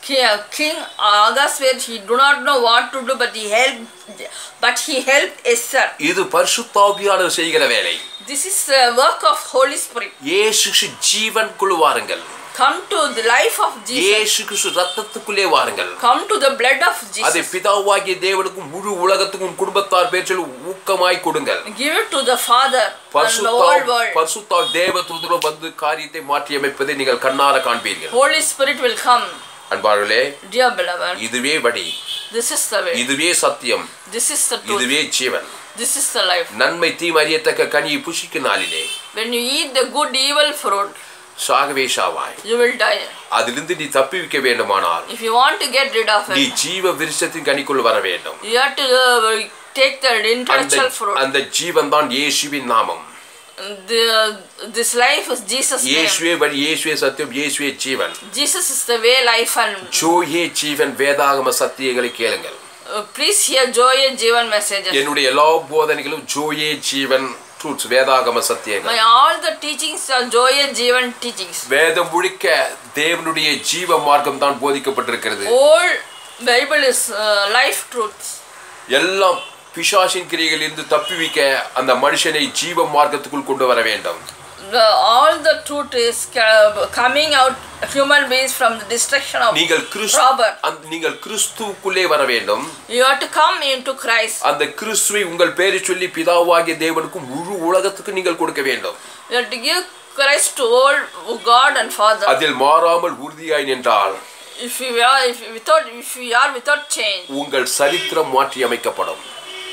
King Ahasuerus, he do not know what to do, but he helped, but he helped Esther. இது பரிசுத்தாவியானவர் செய்கிற வேலை. This is the work of Holy Spirit. இயேசு ஜீவனுக்குள் வாருங்கள். Come to the life of Jesus. இயேசு கிறிஸ்து ரத்தத்துக்குள்ளே வாருங்கள். Come to the blood of Jesus. அதை பிதாவாகிய தேவனுக்கும் முழு உலகத்துக்கும் குடும்பத்தார் பேரில் ஊக்கமாய் கொடுங்கள். Give it to the Father and the whole world. பரிசுத்த தேவதூதர் வந்து காரியத்தை மாற்றி அமைப்பதை நீங்கள் கண்ணார காண்பீர்கள். Holy Spirit will come. அன்பார்களே, dear beloved, இதுவே வழி. This is the way. இதுவே சத்தியம். This is the truth. இதுவே ஜீவன். This is the life. நன்மை தீமை அறியத்தக்க கனியை புசிக்கும் நாளிலே When you eat the good evil fruit, சாகவே சாவாய். you will die. அதிலிருந்து நீ தப்பிக்க வேண்டுமானால் If you want to get rid of நீ it, ஜீவ விருட்சத்தின் கனிக்குள் வர வேண்டும். you have to uh, take the intellectual fruit. அந்த ஜீவன் தான் இயேசுவின் நாமம். The, this life is Jesus' name. இயேசுவே வழி, இயேசுவே சத்தியம், இயேசுவே ஜீவன். Jesus is the way, life and zoe ஜீவன் வேதாகம சத்தியங்களை கேளுங்கள். uh, please hear Joy and Jeevan messages. என்னுடைய எல்லா போதனைகளும் ஜோயே ஜீவன் ட்ரூத்ஸ் வேதாகம சத்தியங்கள். My all the teachings are Joy and Jeevan teachings. வேதம் முழுக்க தேவனுடைய ஜீவ மார்க்கம் தான் போதிக்கப்பட்டிருக்கிறது. All Bible is uh, life truths. எல்லாம் பிசாசின் கிரியைகளிலிருந்து தப்பிவிக்க அந்த மனுஷனை ஜீவ மார்க்கத்துக்குள் கொண்டு வர வேண்டும். The, all the truth is uh, coming out human beings from the destruction of நீங்கள் கிறிஸ்து robber. நீங்கள் கிறிஸ்துவுக்குள்ளே வர வேண்டும். You have to come into Christ. அந்த கிறிஸ்துவை உங்கள் பேரை சொல்லி பிதாவாகிய தேவனுக்கு முழு உலகத்துக்கு நீங்கள் கொடுக்க வேண்டும். You have to give Christ to all God and Father. அதில் மாறாமல் உறுதியாய் நின்றால் If you are if you without if you are without change, உங்கள் சரித்திரம் மாற்றி அமைக்கப்படும்.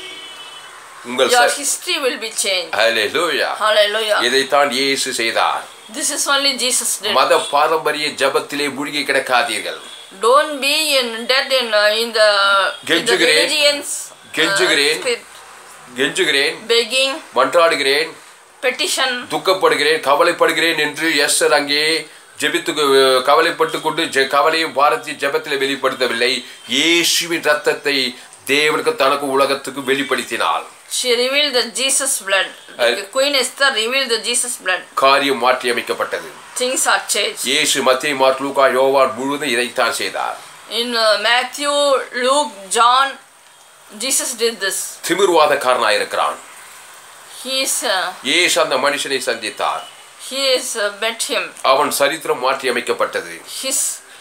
உங்கள் your history will be changed. Hallelujah. Hallelujah. இதைத்தான் இயேசு செய்தார். This is only Jesus did. மத பாரம்பரிய ஜபத்திலே மூழ்கி கிடக்காதீர்கள். Don't be in dead in uh, in the, in the religions. கெஞ்சுகிறேன் கெஞ்சுகிறேன் begging, மன்றாடுகிறேன், petition, துக்கப்படுகிறேன், கவலைப்படுகிறேன் என்று எஸ்தர் அங்கே ஜெபித்து கவலைப்பட்டு கொண்டு கவலையும் பாரத்தையும் ஜெபத்தில் வெளிப்படுத்தவில்லை. இயேசுவின் ரத்தத்தை தேவனுக்கு தனக்கு உலகத்துக்கு வெளிப்படுத்தினாள். She revealed the Jesus blood. The Queen Esther revealed the Jesus blood. காரியம் மாற்றி அமைக்கப்பட்டது. Things are changed. இயேசு மத்தேயு மார்க்கு லூக்கா யோவான் முழுவதும் இதைத்தான் செய்தார். In uh, Matthew, Luke, John, Jesus did this. திமிர்வாதக்காரனாய் இருக்கிறான். He is uh, இயேசு அந்த மனுஷனை சந்தித்தார். he is uh, met him. அவன் சரித்திரம் மாற்றி அமைக்கப்பட்டது. His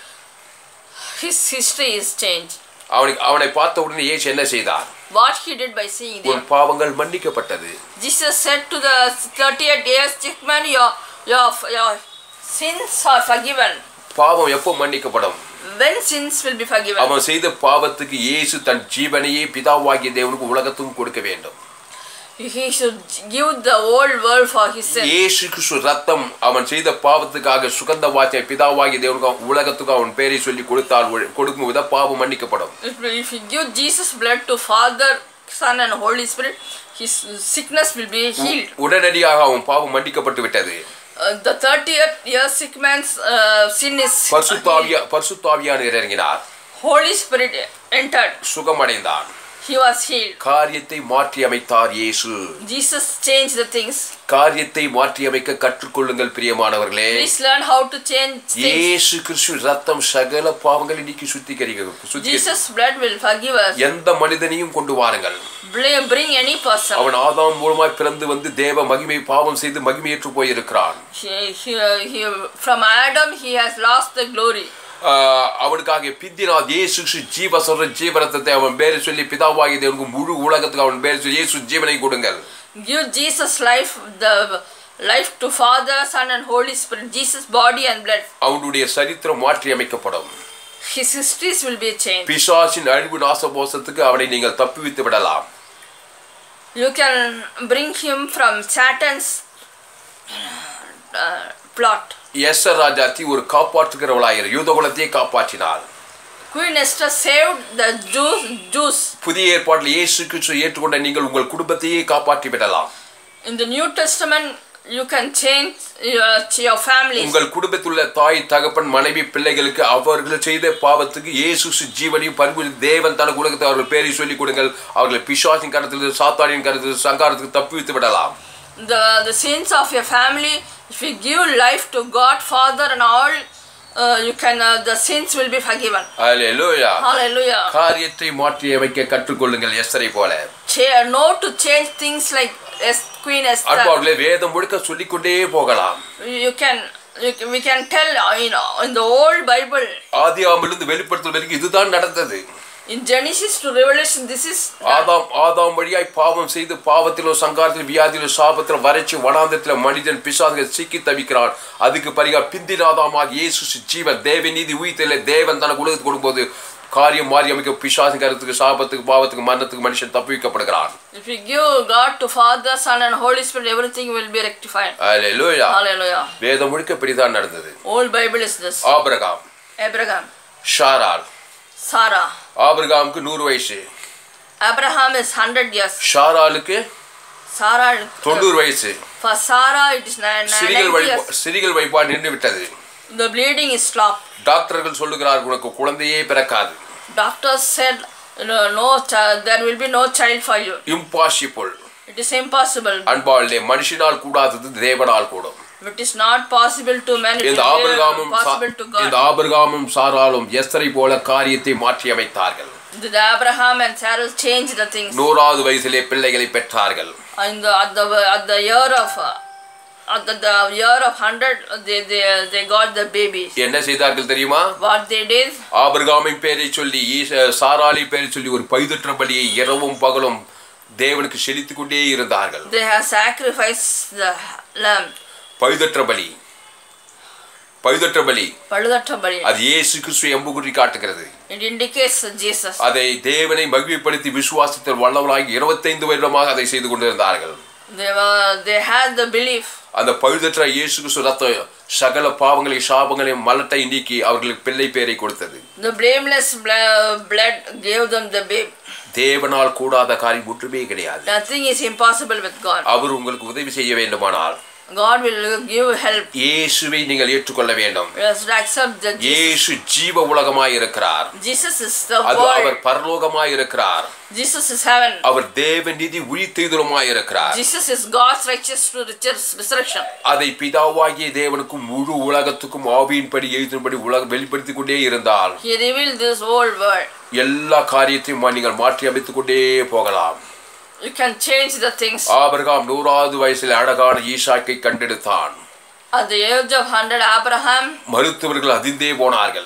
his history is changed. அவனுக்கு அவனை பார்த்த உடனே இயேசு என்ன செய்தார்? What he did by seeing them. உன் பாவங்கள் மன்னிக்கப்பட்டது. Jesus said to the thirty-eight years sick man, your your your sins are forgiven. பாவம் எப்போ மன்னிக்கப்படும்? When sins will be forgiven. அவன் செய்த பாவத்துக்கு இயேசு தன் ஜீவனையே பிதாவாகிய தேவனுக்கு உலகத்துக்கும் கொடுக்க வேண்டும். He should give the whole world for his sin. இயேசு கிறிஸ்து ரத்தம் அவன் செய்த பாவத்துக்காக சுகந்த வார்த்தை பிதாவாகிய தேவனுக்கு உலகத்துக்கு அவன் பேரை சொல்லி கொடுத்தால் கொடுக்கும் வித பாவம் மன்னிக்கப்படும். If you give Jesus blood to Father, Son and Holy Spirit, his sickness will be healed. உடனடியாக அவன் பாவம் மன்னிக்கப்பட்டு விட்டது. Uh, the thirtieth year sick man's uh, sin is பரிசுத்தாவியா பரிசுத்தாவியானவர் இறங்கினார். Holy Spirit entered. சுகமடைந்தான். He was healed. காரியத்தை மாற்றி அமைத்தார் இயேசு. Jesus changed the things. காரியத்தை மாற்றி அமைக்க கற்றுக்கொள்ளுங்கள் பிரியமானவர்களே. Please learn how to change things. இயேசு கிறிஸ்து ரத்தம் சகல பாவங்களை நீக்கி சுத்திகரிக்க. Jesus blood will forgive us. எந்த மனிதனையும் கொண்டு வாருங்கள். Bring any person. அவன் ஆதாம் மூலமாய் பிறந்து வந்து தேவ மகிமை பாவம் செய்து மகிமையற்று போயிருக்கிறான். He, he, he, from Adam he has lost the glory. அவனுக்காக பிந்தினார் இயேசு ஜீவ சொல்ற ஜீவரத்தத்தை அவன் பேரை சொல்லி பிதாவாகிய தேவனுக்கு முழு உலகத்துக்கு அவன் பேரை சொல்லி இயேசு ஜீவனை கொடுங்கள். Give Jesus life, the life to Father, Son and Holy Spirit. Jesus body and blood. அவனுடைய சரித்திரம் மாற்றி அமைக்கப்படும். His histories will be changed. பிசாசின் அழிவு நாசமோசத்துக்கு அவனை நீங்கள் தப்புவித்து விடலாம். You can bring him from Satan's uh, plot. Esther ராஜாத்தி ஒரு காப்பாற்றுகிறவளாயிரு யூதகுலத்தையே காப்பாற்றினாள். Queen Esther saved the Jews. Jews. புதிய ஏற்பாட்டில் இயேசு கிறிஸ்துவை ஏற்றுக்கொண்ட நீங்கள் உங்கள் குடும்பத்தையே காப்பாற்றி விடலாம். In the New Testament you can change your, your family. உங்கள் குடும்பத்தில் உள்ள தாய் தகப்பன் மனைவி பிள்ளைகளுக்கு அவர்கள் செய்த பாவத்துக்கு இயேசு ஜீவனையும் பண்பு தேவன் தனக்கு உலகத்தை அவர்கள் பேரை சொல்லிக் கொடுங்கள். அவர்களை பிசாசின் கரத்தில் சாத்தானின் கரத்தில் சங்காரத்துக்கு தப்பிவித்து விடலாம். The the sins of your family, if you give life to God Father and all, uh, you can uh, the sins will be forgiven. Hallelujah. Hallelujah. காரியத்தை மாற்றி அமைக்க கற்றுக்கொள்ளுங்கள் எஸ்தரை போல. No to change things like as Queen Esther. அன்பார்களே வேதம் முழுக்க சொல்லிக்கொண்டே போகலாம். You can you can, we can tell you know in the old Bible. ஆதியாகமத்திலிருந்து வெளிப்படுத்தல் வரைக்கும் இதுதான் நடந்தது. In Genesis to Revelation this is ஆதாம் ஆதாம் வழியாய் பாவம் செய்து பாவத்திலோ சங்காரத்திலோ வியாதியிலோ சாபத்திலோ வறட்சி வனாந்தரத்திலோ மனிதன் பிசாசுகள் சிக்கி தவிக்கிறான். அதுக்கு பரிகா பிந்தின ஆதாமாக இயேசு ஜீவன் தேவ நீதி உயிர்த்தெழ தேவன் தனக்கு உலகத்துக்கு கொடுக்கும்போது காரியம் மாறி அமைக்க பிசாசின் கருத்துக்கு சாபத்துக்கு பாவத்துக்கு மரணத்துக்கு மனுஷன் தப்பிக்கப்படுகிறான். If you give God to Father, Son and Holy Spirit, everything will be rectified. Hallelujah. Hallelujah. வேதம் முழுக்க இப்படிதான் நடந்தது. Old Bible is this. Abraham, Abraham, ஷாராள். Sarah. ஆபிரகாமுக்கு நூறு வயசு. Abraham is one hundred years. ஷாராளுக்கு Sarah தொண்ணூறு வயசு. For Sarah it is ninety years. சிறிகள் வைப்பாடு நின்று விட்டது. The bleeding is stopped. டாக்டர்கள் சொல்லுகிறார்கள் உனக்கு குழந்தையே பிறக்காது. Doctors said no, no there will be no child for you. Impossible. It is impossible. அன்பாளே மனுஷனால் கூடாதது தேவனால் கூடும். It is not possible to man, it is possible to God. இந்த ஆபிரகாமும் சாராளும் எஸ்தரை போல காரியத்தை மாற்றி அமைத்தார்கள். The Abraham and Sarah changed the things. நூறாவது வயதிலே பிள்ளைகளை பெற்றார்கள். And the, at the at the year of at the, the year of one hundred they they they got the babies. என்ன செய்தார்கள் தெரியுமா? What they did? ஆபிரகாமின் பேரை சொல்லி சாராளின் பேரை சொல்லி ஒரு பைதற்ற பலியை இரவும் பகலும் தேவனுக்கு செலுத்திக் கொண்டே இருந்தார்கள். They have sacrificed the lamb. பைதற்ற பலி பைதற்ற பலி பழுதற்ற பலி அது இயேசு கிறிஸ்துவை எம்புகுறி காட்டுகிறது. It indicates Jesus. அதை தேவனை மகிமைப்படுத்தி விசுவாசத்தில் வல்லவராகி இருபத்தைந்து வருடமாக அதை செய்து கொண்டிருந்தார்கள். They were they had the belief. அந்த பழுதற்ற இயேசு கிறிஸ்து ரத்தம் சகல பாவங்களை சாபங்களையும் மலட்டை நீக்கி அவர்களுக்கு பிள்ளை பேரை கொடுத்தது. The blameless blood gave them the babe. தேவனால் கூடாத காரியம் ஒன்றுமே கிடையாது. Nothing is impossible with God. அவர் உங்களுக்கு உதவி செய்ய வேண்டுமானால் God will give help. இயேசுவை நீங்கள் ஏற்றுக்கொள்ள வேண்டும். Yes, accept the Jesus. இயேசு ஜீவ உலகமாய் இருக்கிறார். Jesus is the அது word. அவர் பரலோகமாய் இருக்கிறார். Jesus is heaven. அவர் தேவ நீதி உயிர்த்தெழுதலுமாய் இருக்கிறார். Jesus is God's righteous to riches resurrection. அதை பிதாவாகிய தேவனுக்கும் முழு உலகத்துக்கும் ஆவியின்படி எழுதின்படி உலகம் வெளிப்படுத்திக் கொண்டே இருந்தால் He revealed this whole world. எல்லா காரியத்தையும் நீங்கள் மாற்றி அமைத்துக் கொண்டே போகலாம். You can change the things. Abraham நூறாவது வயசில் அழகான ஈசாக்கை கண்டெடுத்தான். At the age of one hundred Abraham. மருத்துவர்கள் அதிர்ந்தே போனார்கள்.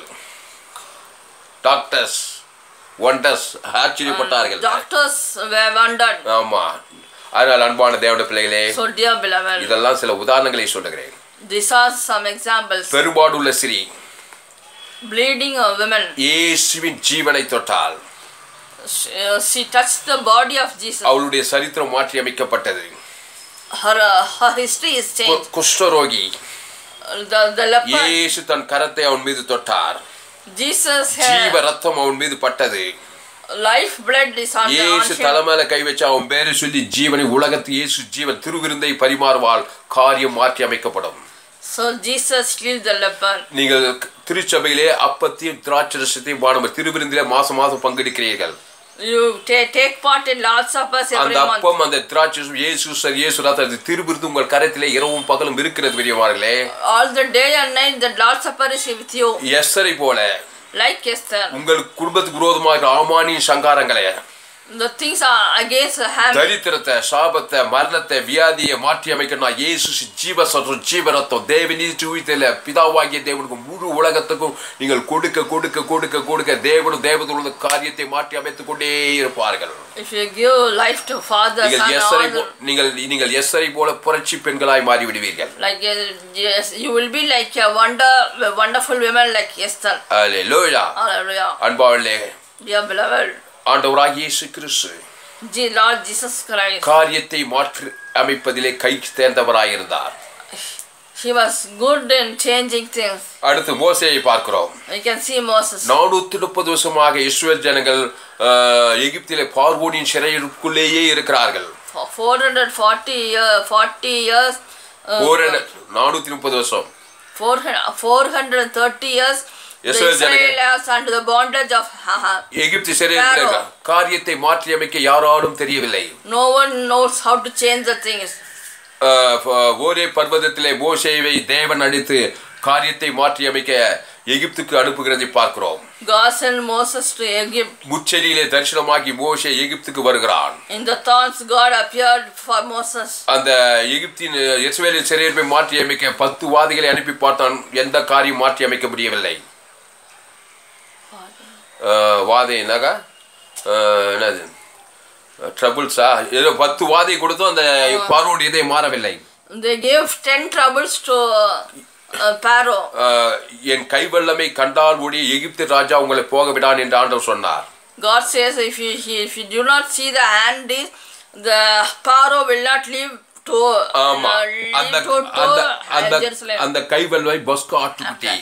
டாக்டர்ஸ் வண்டர்ஸ் ஆச்சரியப்பட்டார்கள். Doctors were wondered. ஆமா. அதனால் அன்பான தேவனுடைய பிள்ளைகளே, So dear beloved, இதெல்லாம் சில உதாரணங்களை சொல்லுகிறேன். These are some examples. பெரும்பாடுள்ள ஸ்திரீ bleeding of women. இயேசுவின் ஜீவனை தொட்டால் She, uh, she touched the body of Jesus. அவளுடைய சரித்திரம் மாற்றி அமைக்கப்பட்டது. Her uh, her history is changed. குஷ்டரோகி the the leper. இயேசு தன் கரத்தை அவன் மீது தொட்டார். Jesus ஜீவ ரத்தம் அவன் மீது பட்டது. life blood is on இயேசு தலைமையில கை வச்சு அவன் பேரை சொல்லி ஜீவனை உலகத்து இயேசு ஜீவன் திருவிருந்தை பரிமாறுவாள் காரியம் மாற்றி அமைக்கப்படும். So Jesus healed the leper. நீங்கள் திருச்சபையிலே அப்பத்தையும் திராட்சரசத்தையும் பானம் திருவிருந்திலே மாசம் மாசம் பங்கெடுக்கிறீர்கள். You take take part in Lord's Supper every month. அந்த அப்பம் அந்த திராட்சரசம் இயேசு சரி இயேசு ரத்தம் திருவிருந்து உங்கள் கரத்திலே இரவும் பகலும் இருக்கிறது பெரியவார்களே. All the day and night the Lord's Supper is with you. எஸ்தரை போல like Esther. உங்கள் குடும்பத்துக்கு விரோதமாக ஆமானின் சங்காரங்களே the things are against Ham. தரித்திரத்தை சாபத்தை மரணத்தை வியாதியை மாற்றி அமைக்கணும். இயேசு ஜீவ சத்தம் ஜீவ ரத்தம் தேவனீதி உயிர்த்தெழ பிதாவாகிய தேவனுக்கு முழு உலகத்துக்கும் நீங்கள் கொடுக்க கொடுக்க கொடுக்க கொடுக்க தேவனும் தேவதோட காரியத்தை மாற்றி அமைத்துக் கொண்டே இருப்பார்கள். If you give life to Father, நீங்கள் எஸ்தரை நீங்கள் நீங்கள் எஸ்தரை போல புரட்சி பெண்களாய் மாறி விடுவீர்கள். Like yes, you will be like a wonder wonderful women like Esther. Hallelujah. Hallelujah. அன்பாளே, dear beloved, ஆண்டவராகிய இயேசு கிறிஸ்து Lord Jesus Christ காரியத்தை மாற்றி அமைப்பதிலே கை தேர்ந்தவராய் இருந்தார். He was good in changing things. அடுத்து மோசேயை பார்க்கிறோம். You can see Moses. நானூற்று முப்பது வருஷமாக இஸ்ரவேல் ஜனங்கள் அஹ், எகிப்திலே பார்வோனின் சிறையிருக்குள்ளேயே இருக்கிறார்கள். four hundred forty years, forty years. Uh, நானூற்று முப்பது வருஷம். four hundred thirty years. The இஸ்ரவேல் ஜனங்கள் Israelites under the bondage of எகிப்து சிறையிருக்கிற காரியத்தை மாற்றி அமைக்க யாராலும் தெரியவில்லை. No one knows how to change the things. ஓரே பர்வதத்திலே மோசேயை தேவன் அடித்து காரியத்தை மாற்றி அமைக்க எகிப்துக்கு அனுப்புகிறதை பார்க்கிறோம். God sent Moses to Egypt. முச்செடியிலே தரிசனமாகி மோசே எகிப்துக்கு வருகிறான். In the thorns God appeared for Moses. அந்த எகிப்தின் இஸ்ரவேலின் சிறையிருப்பை மாற்றி அமைக்க பத்து வாதிகளை அனுப்பி பார்த்தான். எந்த காரியம் மாற்றி அமைக்க முடியவில்லை. வாதை என்னங்க என்னது ட்ரபிள்ஸா ஏதோ பத்து வாதை கொடுத்தும் அந்த பார்வோனுடைய இதயம் மாறவில்லை. They gave ten troubles to uh, Pharaoh. என் கைவல்லமை கண்டால் ஒளி எகிப்து ராஜா உங்களை போக விடான் என்று ஆண்டவர் சொன்னார். God says if you if you do not see the hand, the Pharaoh will not leave to ஆமா அந்த அந்த அந்த கைவல்லமை பஸ்காட்டுட்டி.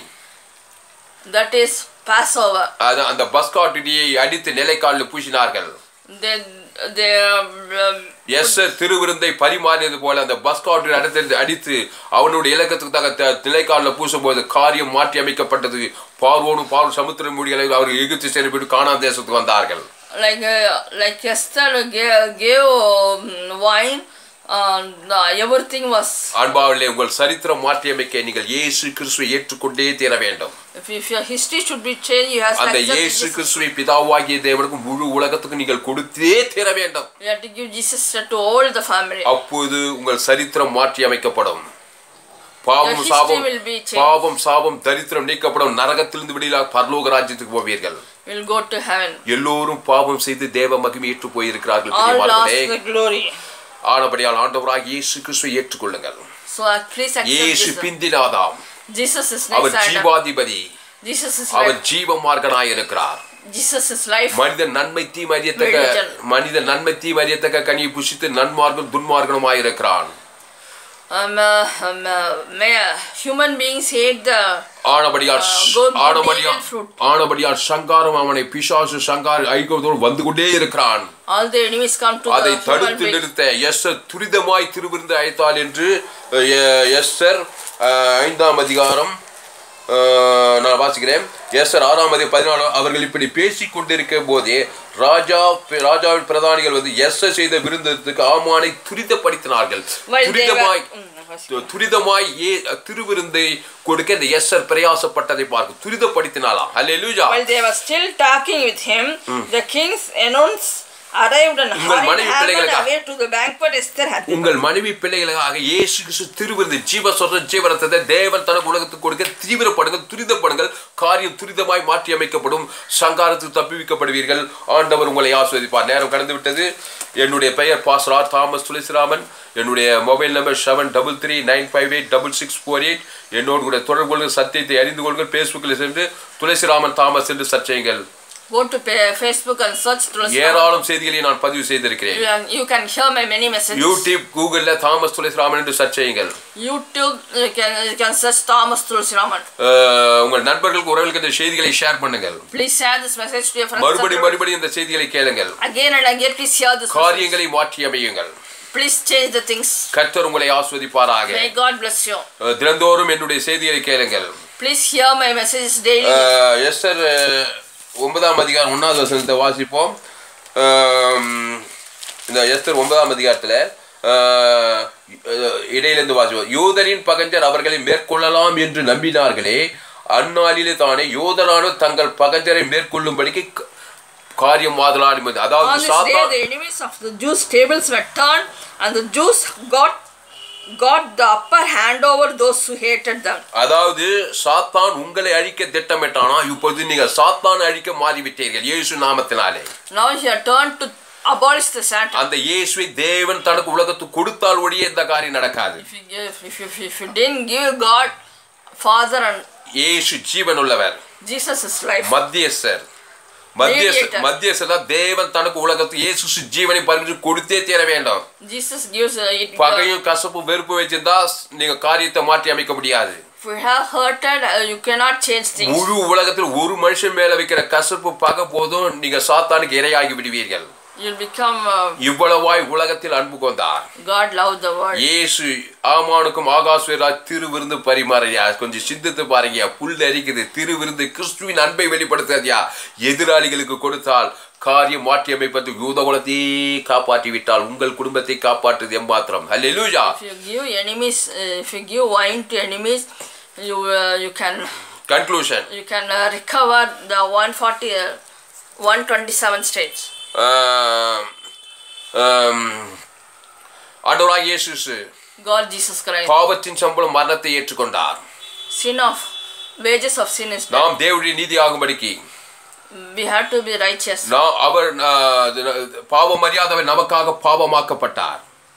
That is Passover. அது அந்த பஸ்காட்டுட்டியை அடித்து நிலைக்காலில் பூசினார்கள். They they எஸ்ஸர் திருவிருந்தை பரிமாறியது போல அந்த பஸ்காட்டை அடித்து அடித்து அவனுடைய இலக்கத்துக்கு தக்க நிலைக்காலில் பூசும்போது காரியம் மாற்றி அமைக்கப்பட்டது. பார்வோனும் பார்வோன் சமுத்திர மூடிகளை அவர் எகிப்து சென்று கானான் தேசத்துக்கு வந்தார்கள். Like uh, like Esther gave, gave um, wine. Uh, everything was. அன்பாவிலே உங்கள் சரித்திரம் மாற்றி அமைக்க நீங்கள் இயேசு கிறிஸ்துவை ஏற்றுக்கொண்டே தீர வேண்டும். If, if your history should be changed, you have to அந்த இயேசு கிறிஸ்துவை பிதாவாகிய தேவனுக்கு முழு உலகத்துக்கு நீங்கள் கொடுத்தே தீர வேண்டும். You have to give Jesus to all the family. அப்போது உங்கள் சரித்திரம் மாற்றி அமைக்கப்படும். பாவம் சாபம் பாவம் சாபம் தரித்திரம் நீக்கப்படும். நரகத்திலிருந்து விடுதலை பரலோக ராஜ்யத்துக்கு போவீர்கள். Will go to heaven. எல்லோரும் பாவம் செய்து தேவ மகிமையற்று போயிருக்கிறார்கள். All lost the glory. ஆனபடியால் ஆண்டவராகிய இயேசு கிறிஸ்துவை ஏற்றுக்கொள்ளுங்கள். So please accept இயேசு பிந்தினாதாம். Jesus is next. Our ஜீவாதிபதி. Jesus is அவர் ஜீவ மார்க்கனாய் இருக்கிறார். Jesus is life. மனிதன் நன்மை தீமை அறியத்தக்க மனிதன் நன்மை தீமை அறியத்தக்க கனியை புசித்து நன்மார்க்கம் துன்மார்க்கமாய் இருக்கிறான். Um, uh, um, uh, may, uh, human beings hate the ஆனபடியால் ஆனபடியால் ஆனபடியால் சங்காரம் அவனை பிசாசு சங்கார ஐக்கியத்தோடு வந்து கொண்டே இருக்கிறான். All the enemies come to அதை தடுத்து நிறுத்த எஸ்ஸர் துரிதமாய் திருவிருந்து அழைத்தாள் என்று எஸ்ஸர் ஐந்தாம் அதிகாரம் நான் வாசிக்கிறேன். எஸ்ஸர் ஆறாம் அதிகாரம் பதினாலு. அவர்கள் இப்படி பேசிக் கொண்டிருக்கும் போதே ராஜா ராஜாவின் பிரதானிகள் வந்து எஸ்ஸர் செய்த விருந்தத்துக்கு ஆமானை துரிதப்படுத்தினார்கள். துரிதமாய் துரிதமாய் ஏ திருவிருந்தை கொடுக்க இந்த எஸ்ஸர் பிரயாசப்பட்டதை பார்க்க துரிதப்படுத்தினாலாம். ஹல்லேலூயா. While they were still talking with him, the kings announced arrived and hurried away to the banquet Esther had. உங்கள் மனைவி பிள்ளைகளுக்காக இயேசு கிறிஸ்து திருவிருந்து ஜீவ சொல்ற ஜீவரத்தை தேவன் தனக்கு உலகத்துக்கு கொடுக்க தீவிரப்படுங்கள் துரிதப்படுங்கள். காரியம் துரிதமாய் மாற்றி அமைக்கப்படும். சங்காரத்துக்கு தப்பிவிக்கப்படுவீர்கள். ஆண்டவர் உங்களை ஆசீர்வதிப்பார். நேரம் கடந்து விட்டது. என்னுடைய பெயர் பாஸ்டர் ஆர் தாமஸ் துளசிராமன். என்னுடைய mobile number seven double three nine five eight double six four eight. என்னோடு கூட தொடர்பு கொள்ளுங்கள். சத்தியத்தை அறிந்து கொள்ளுங்கள். ஃபேஸ்புக்கில் சென்று துளசிராமன் தாமஸ் என்று சர்ச் செய்யுங்கள். Go to Facebook and search Tulasi. ஏராளம் செய்திகளை நான் பதிவு செய்திருக்கிறேன். You can hear my many messages. YouTube, Google ல தாமஸ் துளசிராமன் என்று சர்ச் செய்யுங்கள். YouTube you can you can search Thomas Tulsiraman. உங்கள் நண்பர்களுக்கு உறவுகளுக்கு இந்த செய்திகளை ஷேர் பண்ணுங்கள். Please share this message to your friends. மறுபடி மறுபடி இந்த செய்திகளை கேளுங்கள். Again and again please share this. காரியங்களை மாற்றி அமையுங்கள். Please change the things. கர்த்தர் உங்களை ஆசீர்வதிப்பாராக. May God bless you. தினந்தோறும் என்னுடைய செய்திகளை கேளுங்கள். Please hear my messages daily. Esther ஒன்பதாம் அதிகாரம் ஒன்றாவது வசனத்தை வாசிப்போம். இந்த எஸ்தர் ஒன்பதாம் அதிகாரத்தில் இடையிலிருந்து வாசிப்போம். யூதரின் பகஞ்சர் அவர்களை மேற்கொள்ளலாம் என்று நம்பினார்களே, அந்நாளிலே தானே யூதரான தங்கள் பகஞ்சரை மேற்கொள்ளும்படிக்கு காரியம் மாதலாடி. அதாவது the enemies of the Jews' tables were turned and the Jews got got the upper hand over those who hated them. அதாவது சாத்தான் உங்களை அழிக்க திட்டமிட்டானா, இப்பொழுது நீங்கள் சாத்தான் அழிக்க மாறிவிட்டீர்கள் இயேசு நாமத்தினாலே. Now you are turned to abolish the Satan. அந்த இயேசுவை தேவன் தனக்கு உலகத்துக்கு கொடுத்தால் ஒழிய இந்த காரியம் நடக்காது. If you give, if you if you didn't give God Father and இயேசு ஜீவன் உள்ளவர். Jesus is life. மத்தியஸ்தர் mediator. மத்தியஸ்தர் தேவன் தனக்கு உலகத்துக்கு இயேசு ஜீவனை பரிந்து கொடுத்தே தீர வேண்டும். Jesus gives uh, it. பகையும் கசப்பு வெறுப்பு வச்சிருந்தா நீங்க காரியத்தை மாற்றி அமைக்க முடியாது. If we have hurted, uh, you cannot change things. முழு உலகத்தில் ஒரு மனுஷன் மேல வைக்கிற கசப்பு பகை போதும் நீங்க சாத்தானுக்கு இரையாகி விடுவீர்கள். You'll become uh, இவ்வளவாய் உலகத்தில் அன்பு கொண்டார். God loved the world. இயேசு ஆமானுக்கும் ஆகாஸ்வேராஜ் திருவிருந்து பரிமாறியா. கொஞ்சம் சிந்தித்து பாருங்க. புல் அரிக்குது. திருவிருந்து கிறிஸ்துவின் அன்பை வெளிப்படுத்துறதையா எதிராளிகளுக்கு கொடுத்தால் காரியம் மாற்றி அமைப்பது யூத குலத்தை காப்பாற்றி விட்டால் உங்கள் குடும்பத்தை காப்பாற்றுது எம்மாத்திரம். ஹல்லேலூயா. If you give enemies, uh, if you give wine to enemies, you uh, you can conclusion. You can uh, recover the one forty, uh, one twenty-seven states. ஆண்டவராகிய இயேசு God Jesus Christ. பாவத்தின் சம்பளம் மரணத்தை ஏற்றுக்கொண்டார். Sin of wages of sin is death. நாம் தேவனுடைய நீதி ஆகும்படிக்கு we have to be righteous. நாம் அவர் பாவம் அறியாதவர் நமக்காக பாவமாக்கப்பட்டார்.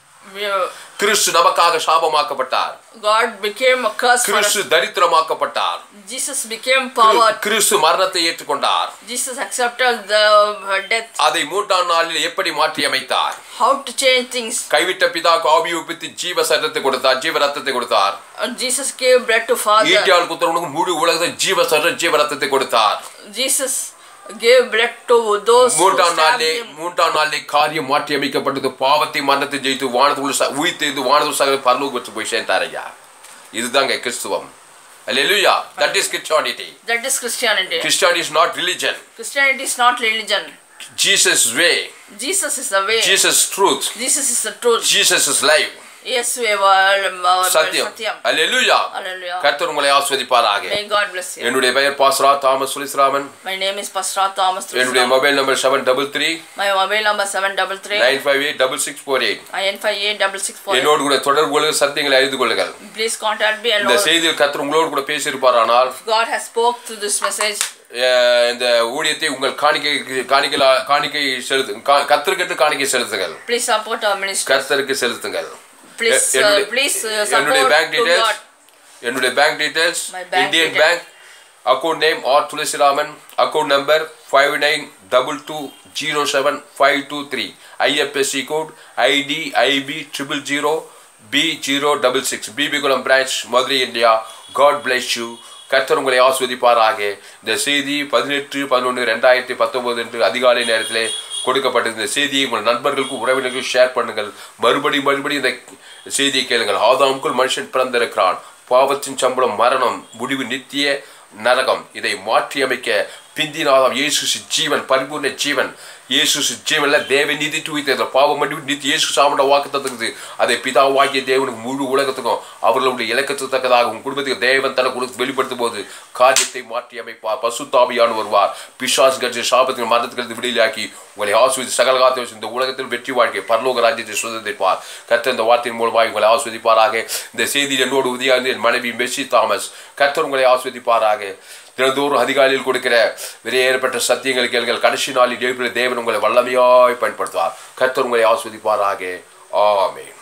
கிறிஸ்து நமக்காக சாபமாக்கப்பட்டார். God became a curse for us. Kristu தரித்திரமாக்கப்பட்டார். Jesus became power. கிறிஸ்து மரணத்தை ஏற்றுக்கொண்டார். Jesus accepted the death. அதை மூன்றாம் நாளில் எப்படி மாற்றி அமைத்தார்? How to change things? கைவிட்ட பிதாக்கு ஆவியை ஒப்பித்து ஜீவ சரீரத்தை கொடுத்தார், ஜீவ ரத்தத்தை கொடுத்தார். Jesus gave bread to Father. ஈட்டியால் குத்துறவனுக்கு முழு உலகத்தை ஜீவ சரீரம் ஜீவ ரத்தத்தை கொடுத்தார். Jesus gave bread to those who மூன்றாம் stabbed நாளிலே him. மூன்றாம் நாளிலே காரியம் மாற்றி அமைக்கப்பட்டது. பாவத்தை மரணத்தை ஜெயித்து வானத்துக்குள்ள உயிர்த்தெழுந்து வானத்துக்குள்ள சகல பரலோகத்துக்கு போய் சேர்ந்தார் ஐயா. இதுதாங்க கிறிஸ்துவம். Hallelujah. That is Christianity. That is Christianity. Christianity is not religion. Christianity is not religion. Jesus' way. Jesus is the way. Jesus' truth. Jesus is the truth. Jesus is life. Yes, we are சத்தியம். Hallelujah. Hallelujah. கர்த்தர் உங்களை ஆசீர்வதிப்பாராக. May God bless you. என்னுடைய பெயர் pastor Thomas Thulasiraman. My name is Pastor Thomas. என்னுடைய mobile number seven three three My mobile number seven three three nine five eight six six four eight. nine five eight six six four eight. என்னோடு கூட தொடர்பு கொள்ளுங்க, சத்தியங்களை அறிந்து கொள்ளுங்கள். Please contact me and இந்த செய்தியில் கர்த்தர் உங்களோடு கூட பேசியிருப்பாரானால் God has spoke through this message. இந்த ஊழியத்தை உங்கள் காணிக்கை காணிக்கை காணிக்கை செலுத்து கர்த்தருக்கு காணிக்கை செலுத்துங்கள். Please support our ministry. கர்த்தருக்கு செலுத்துங்கள். Please uh, please uh, என்னுடைய support bank to details God. என்னுடைய bank details My bank Indian details. Bank account name R Thulasiraman, account number five nine two two zero seven five two three, I F S C code I D I B zero zero zero B zero six six, Bibikulam branch, Madurai, India. God bless you. கர்த்தர் உங்களை ஆசீர்வதிப்பாராக. இந்த செய்தி பதினெட்டு பதினொன்று ரெண்டாயிரத்தி பத்தொன்பது என்று அதிகாலை நேரத்திலே கொடுக்கப்பட்டது. இந்த செய்தியை உங்கள் நண்பர்களுக்கு உறவினர்களுக்கு ஷேர் பண்ணுங்கள். மறுபடியும் மறுபடியும் இந்த செய்தியை கேளுங்கள். ஆதாமுக்குள் மனுஷன் பிறந்திருக்கிறான். பாவத்தின் சம்பளம் மரணம், முடிவு நித்திய நரகம். இதை மாற்றி அமைக்க பிந்தின ஆதாம் இயேசு ஜீவன், பரிபூர்ண ஜீவன். இயேசு ஜீவன்ல தேவ நீதி தூய்த்தது பாவம் மன்னிப்பு நித்திய இயேசு சாமட வாக்கு தத்துக்குது. அதை பிதாவாகிய தேவனுக்கு முழு உலகத்துக்கும் அவர்களுடைய இலக்கத்துக்கு தக்கதாக உங்கள் குடும்பத்துக்கு தேவன் தனக்கு கொடுத்து வெளிப்படுத்தும் போது காரியத்தை மாற்றி அமைப்பார். பசுத்தாவியானவர் வருவார். பிசாசு கட்சி சாபத்தின் மரணத்துக்கு விடுதலையாக்கி உங்களை ஆஸ்வதி சகல காத்த இந்த உலகத்தில் வெற்றி வாழ்க்கை பரலோக ராஜ்யத்தை சுதந்திரிப்பார். கர்த்தர் இந்த வார்த்தையின் மூலமாக உங்களை ஆஸ்வதிப்பாராக. இந்த செய்தியில் என்னோடு உதவியாக என் மனைவி மெஸ்ஸி தாமஸ். கர்த்தர் உங்களை ஆஸ்வதிப்பாராக. தினந்தோறும் அதிகாலையில் கொடுக்கிற வெளியேறப்பட்ட சத்தியங்கள் கேளுங்கள். கடைசி நாளில் எழுப்பின தேவன் உங்களை வல்லமையாய் பயன்படுத்துவார். கர்த்தர் உங்களை ஆஸ்வதிப்பாராக. ஆமென்.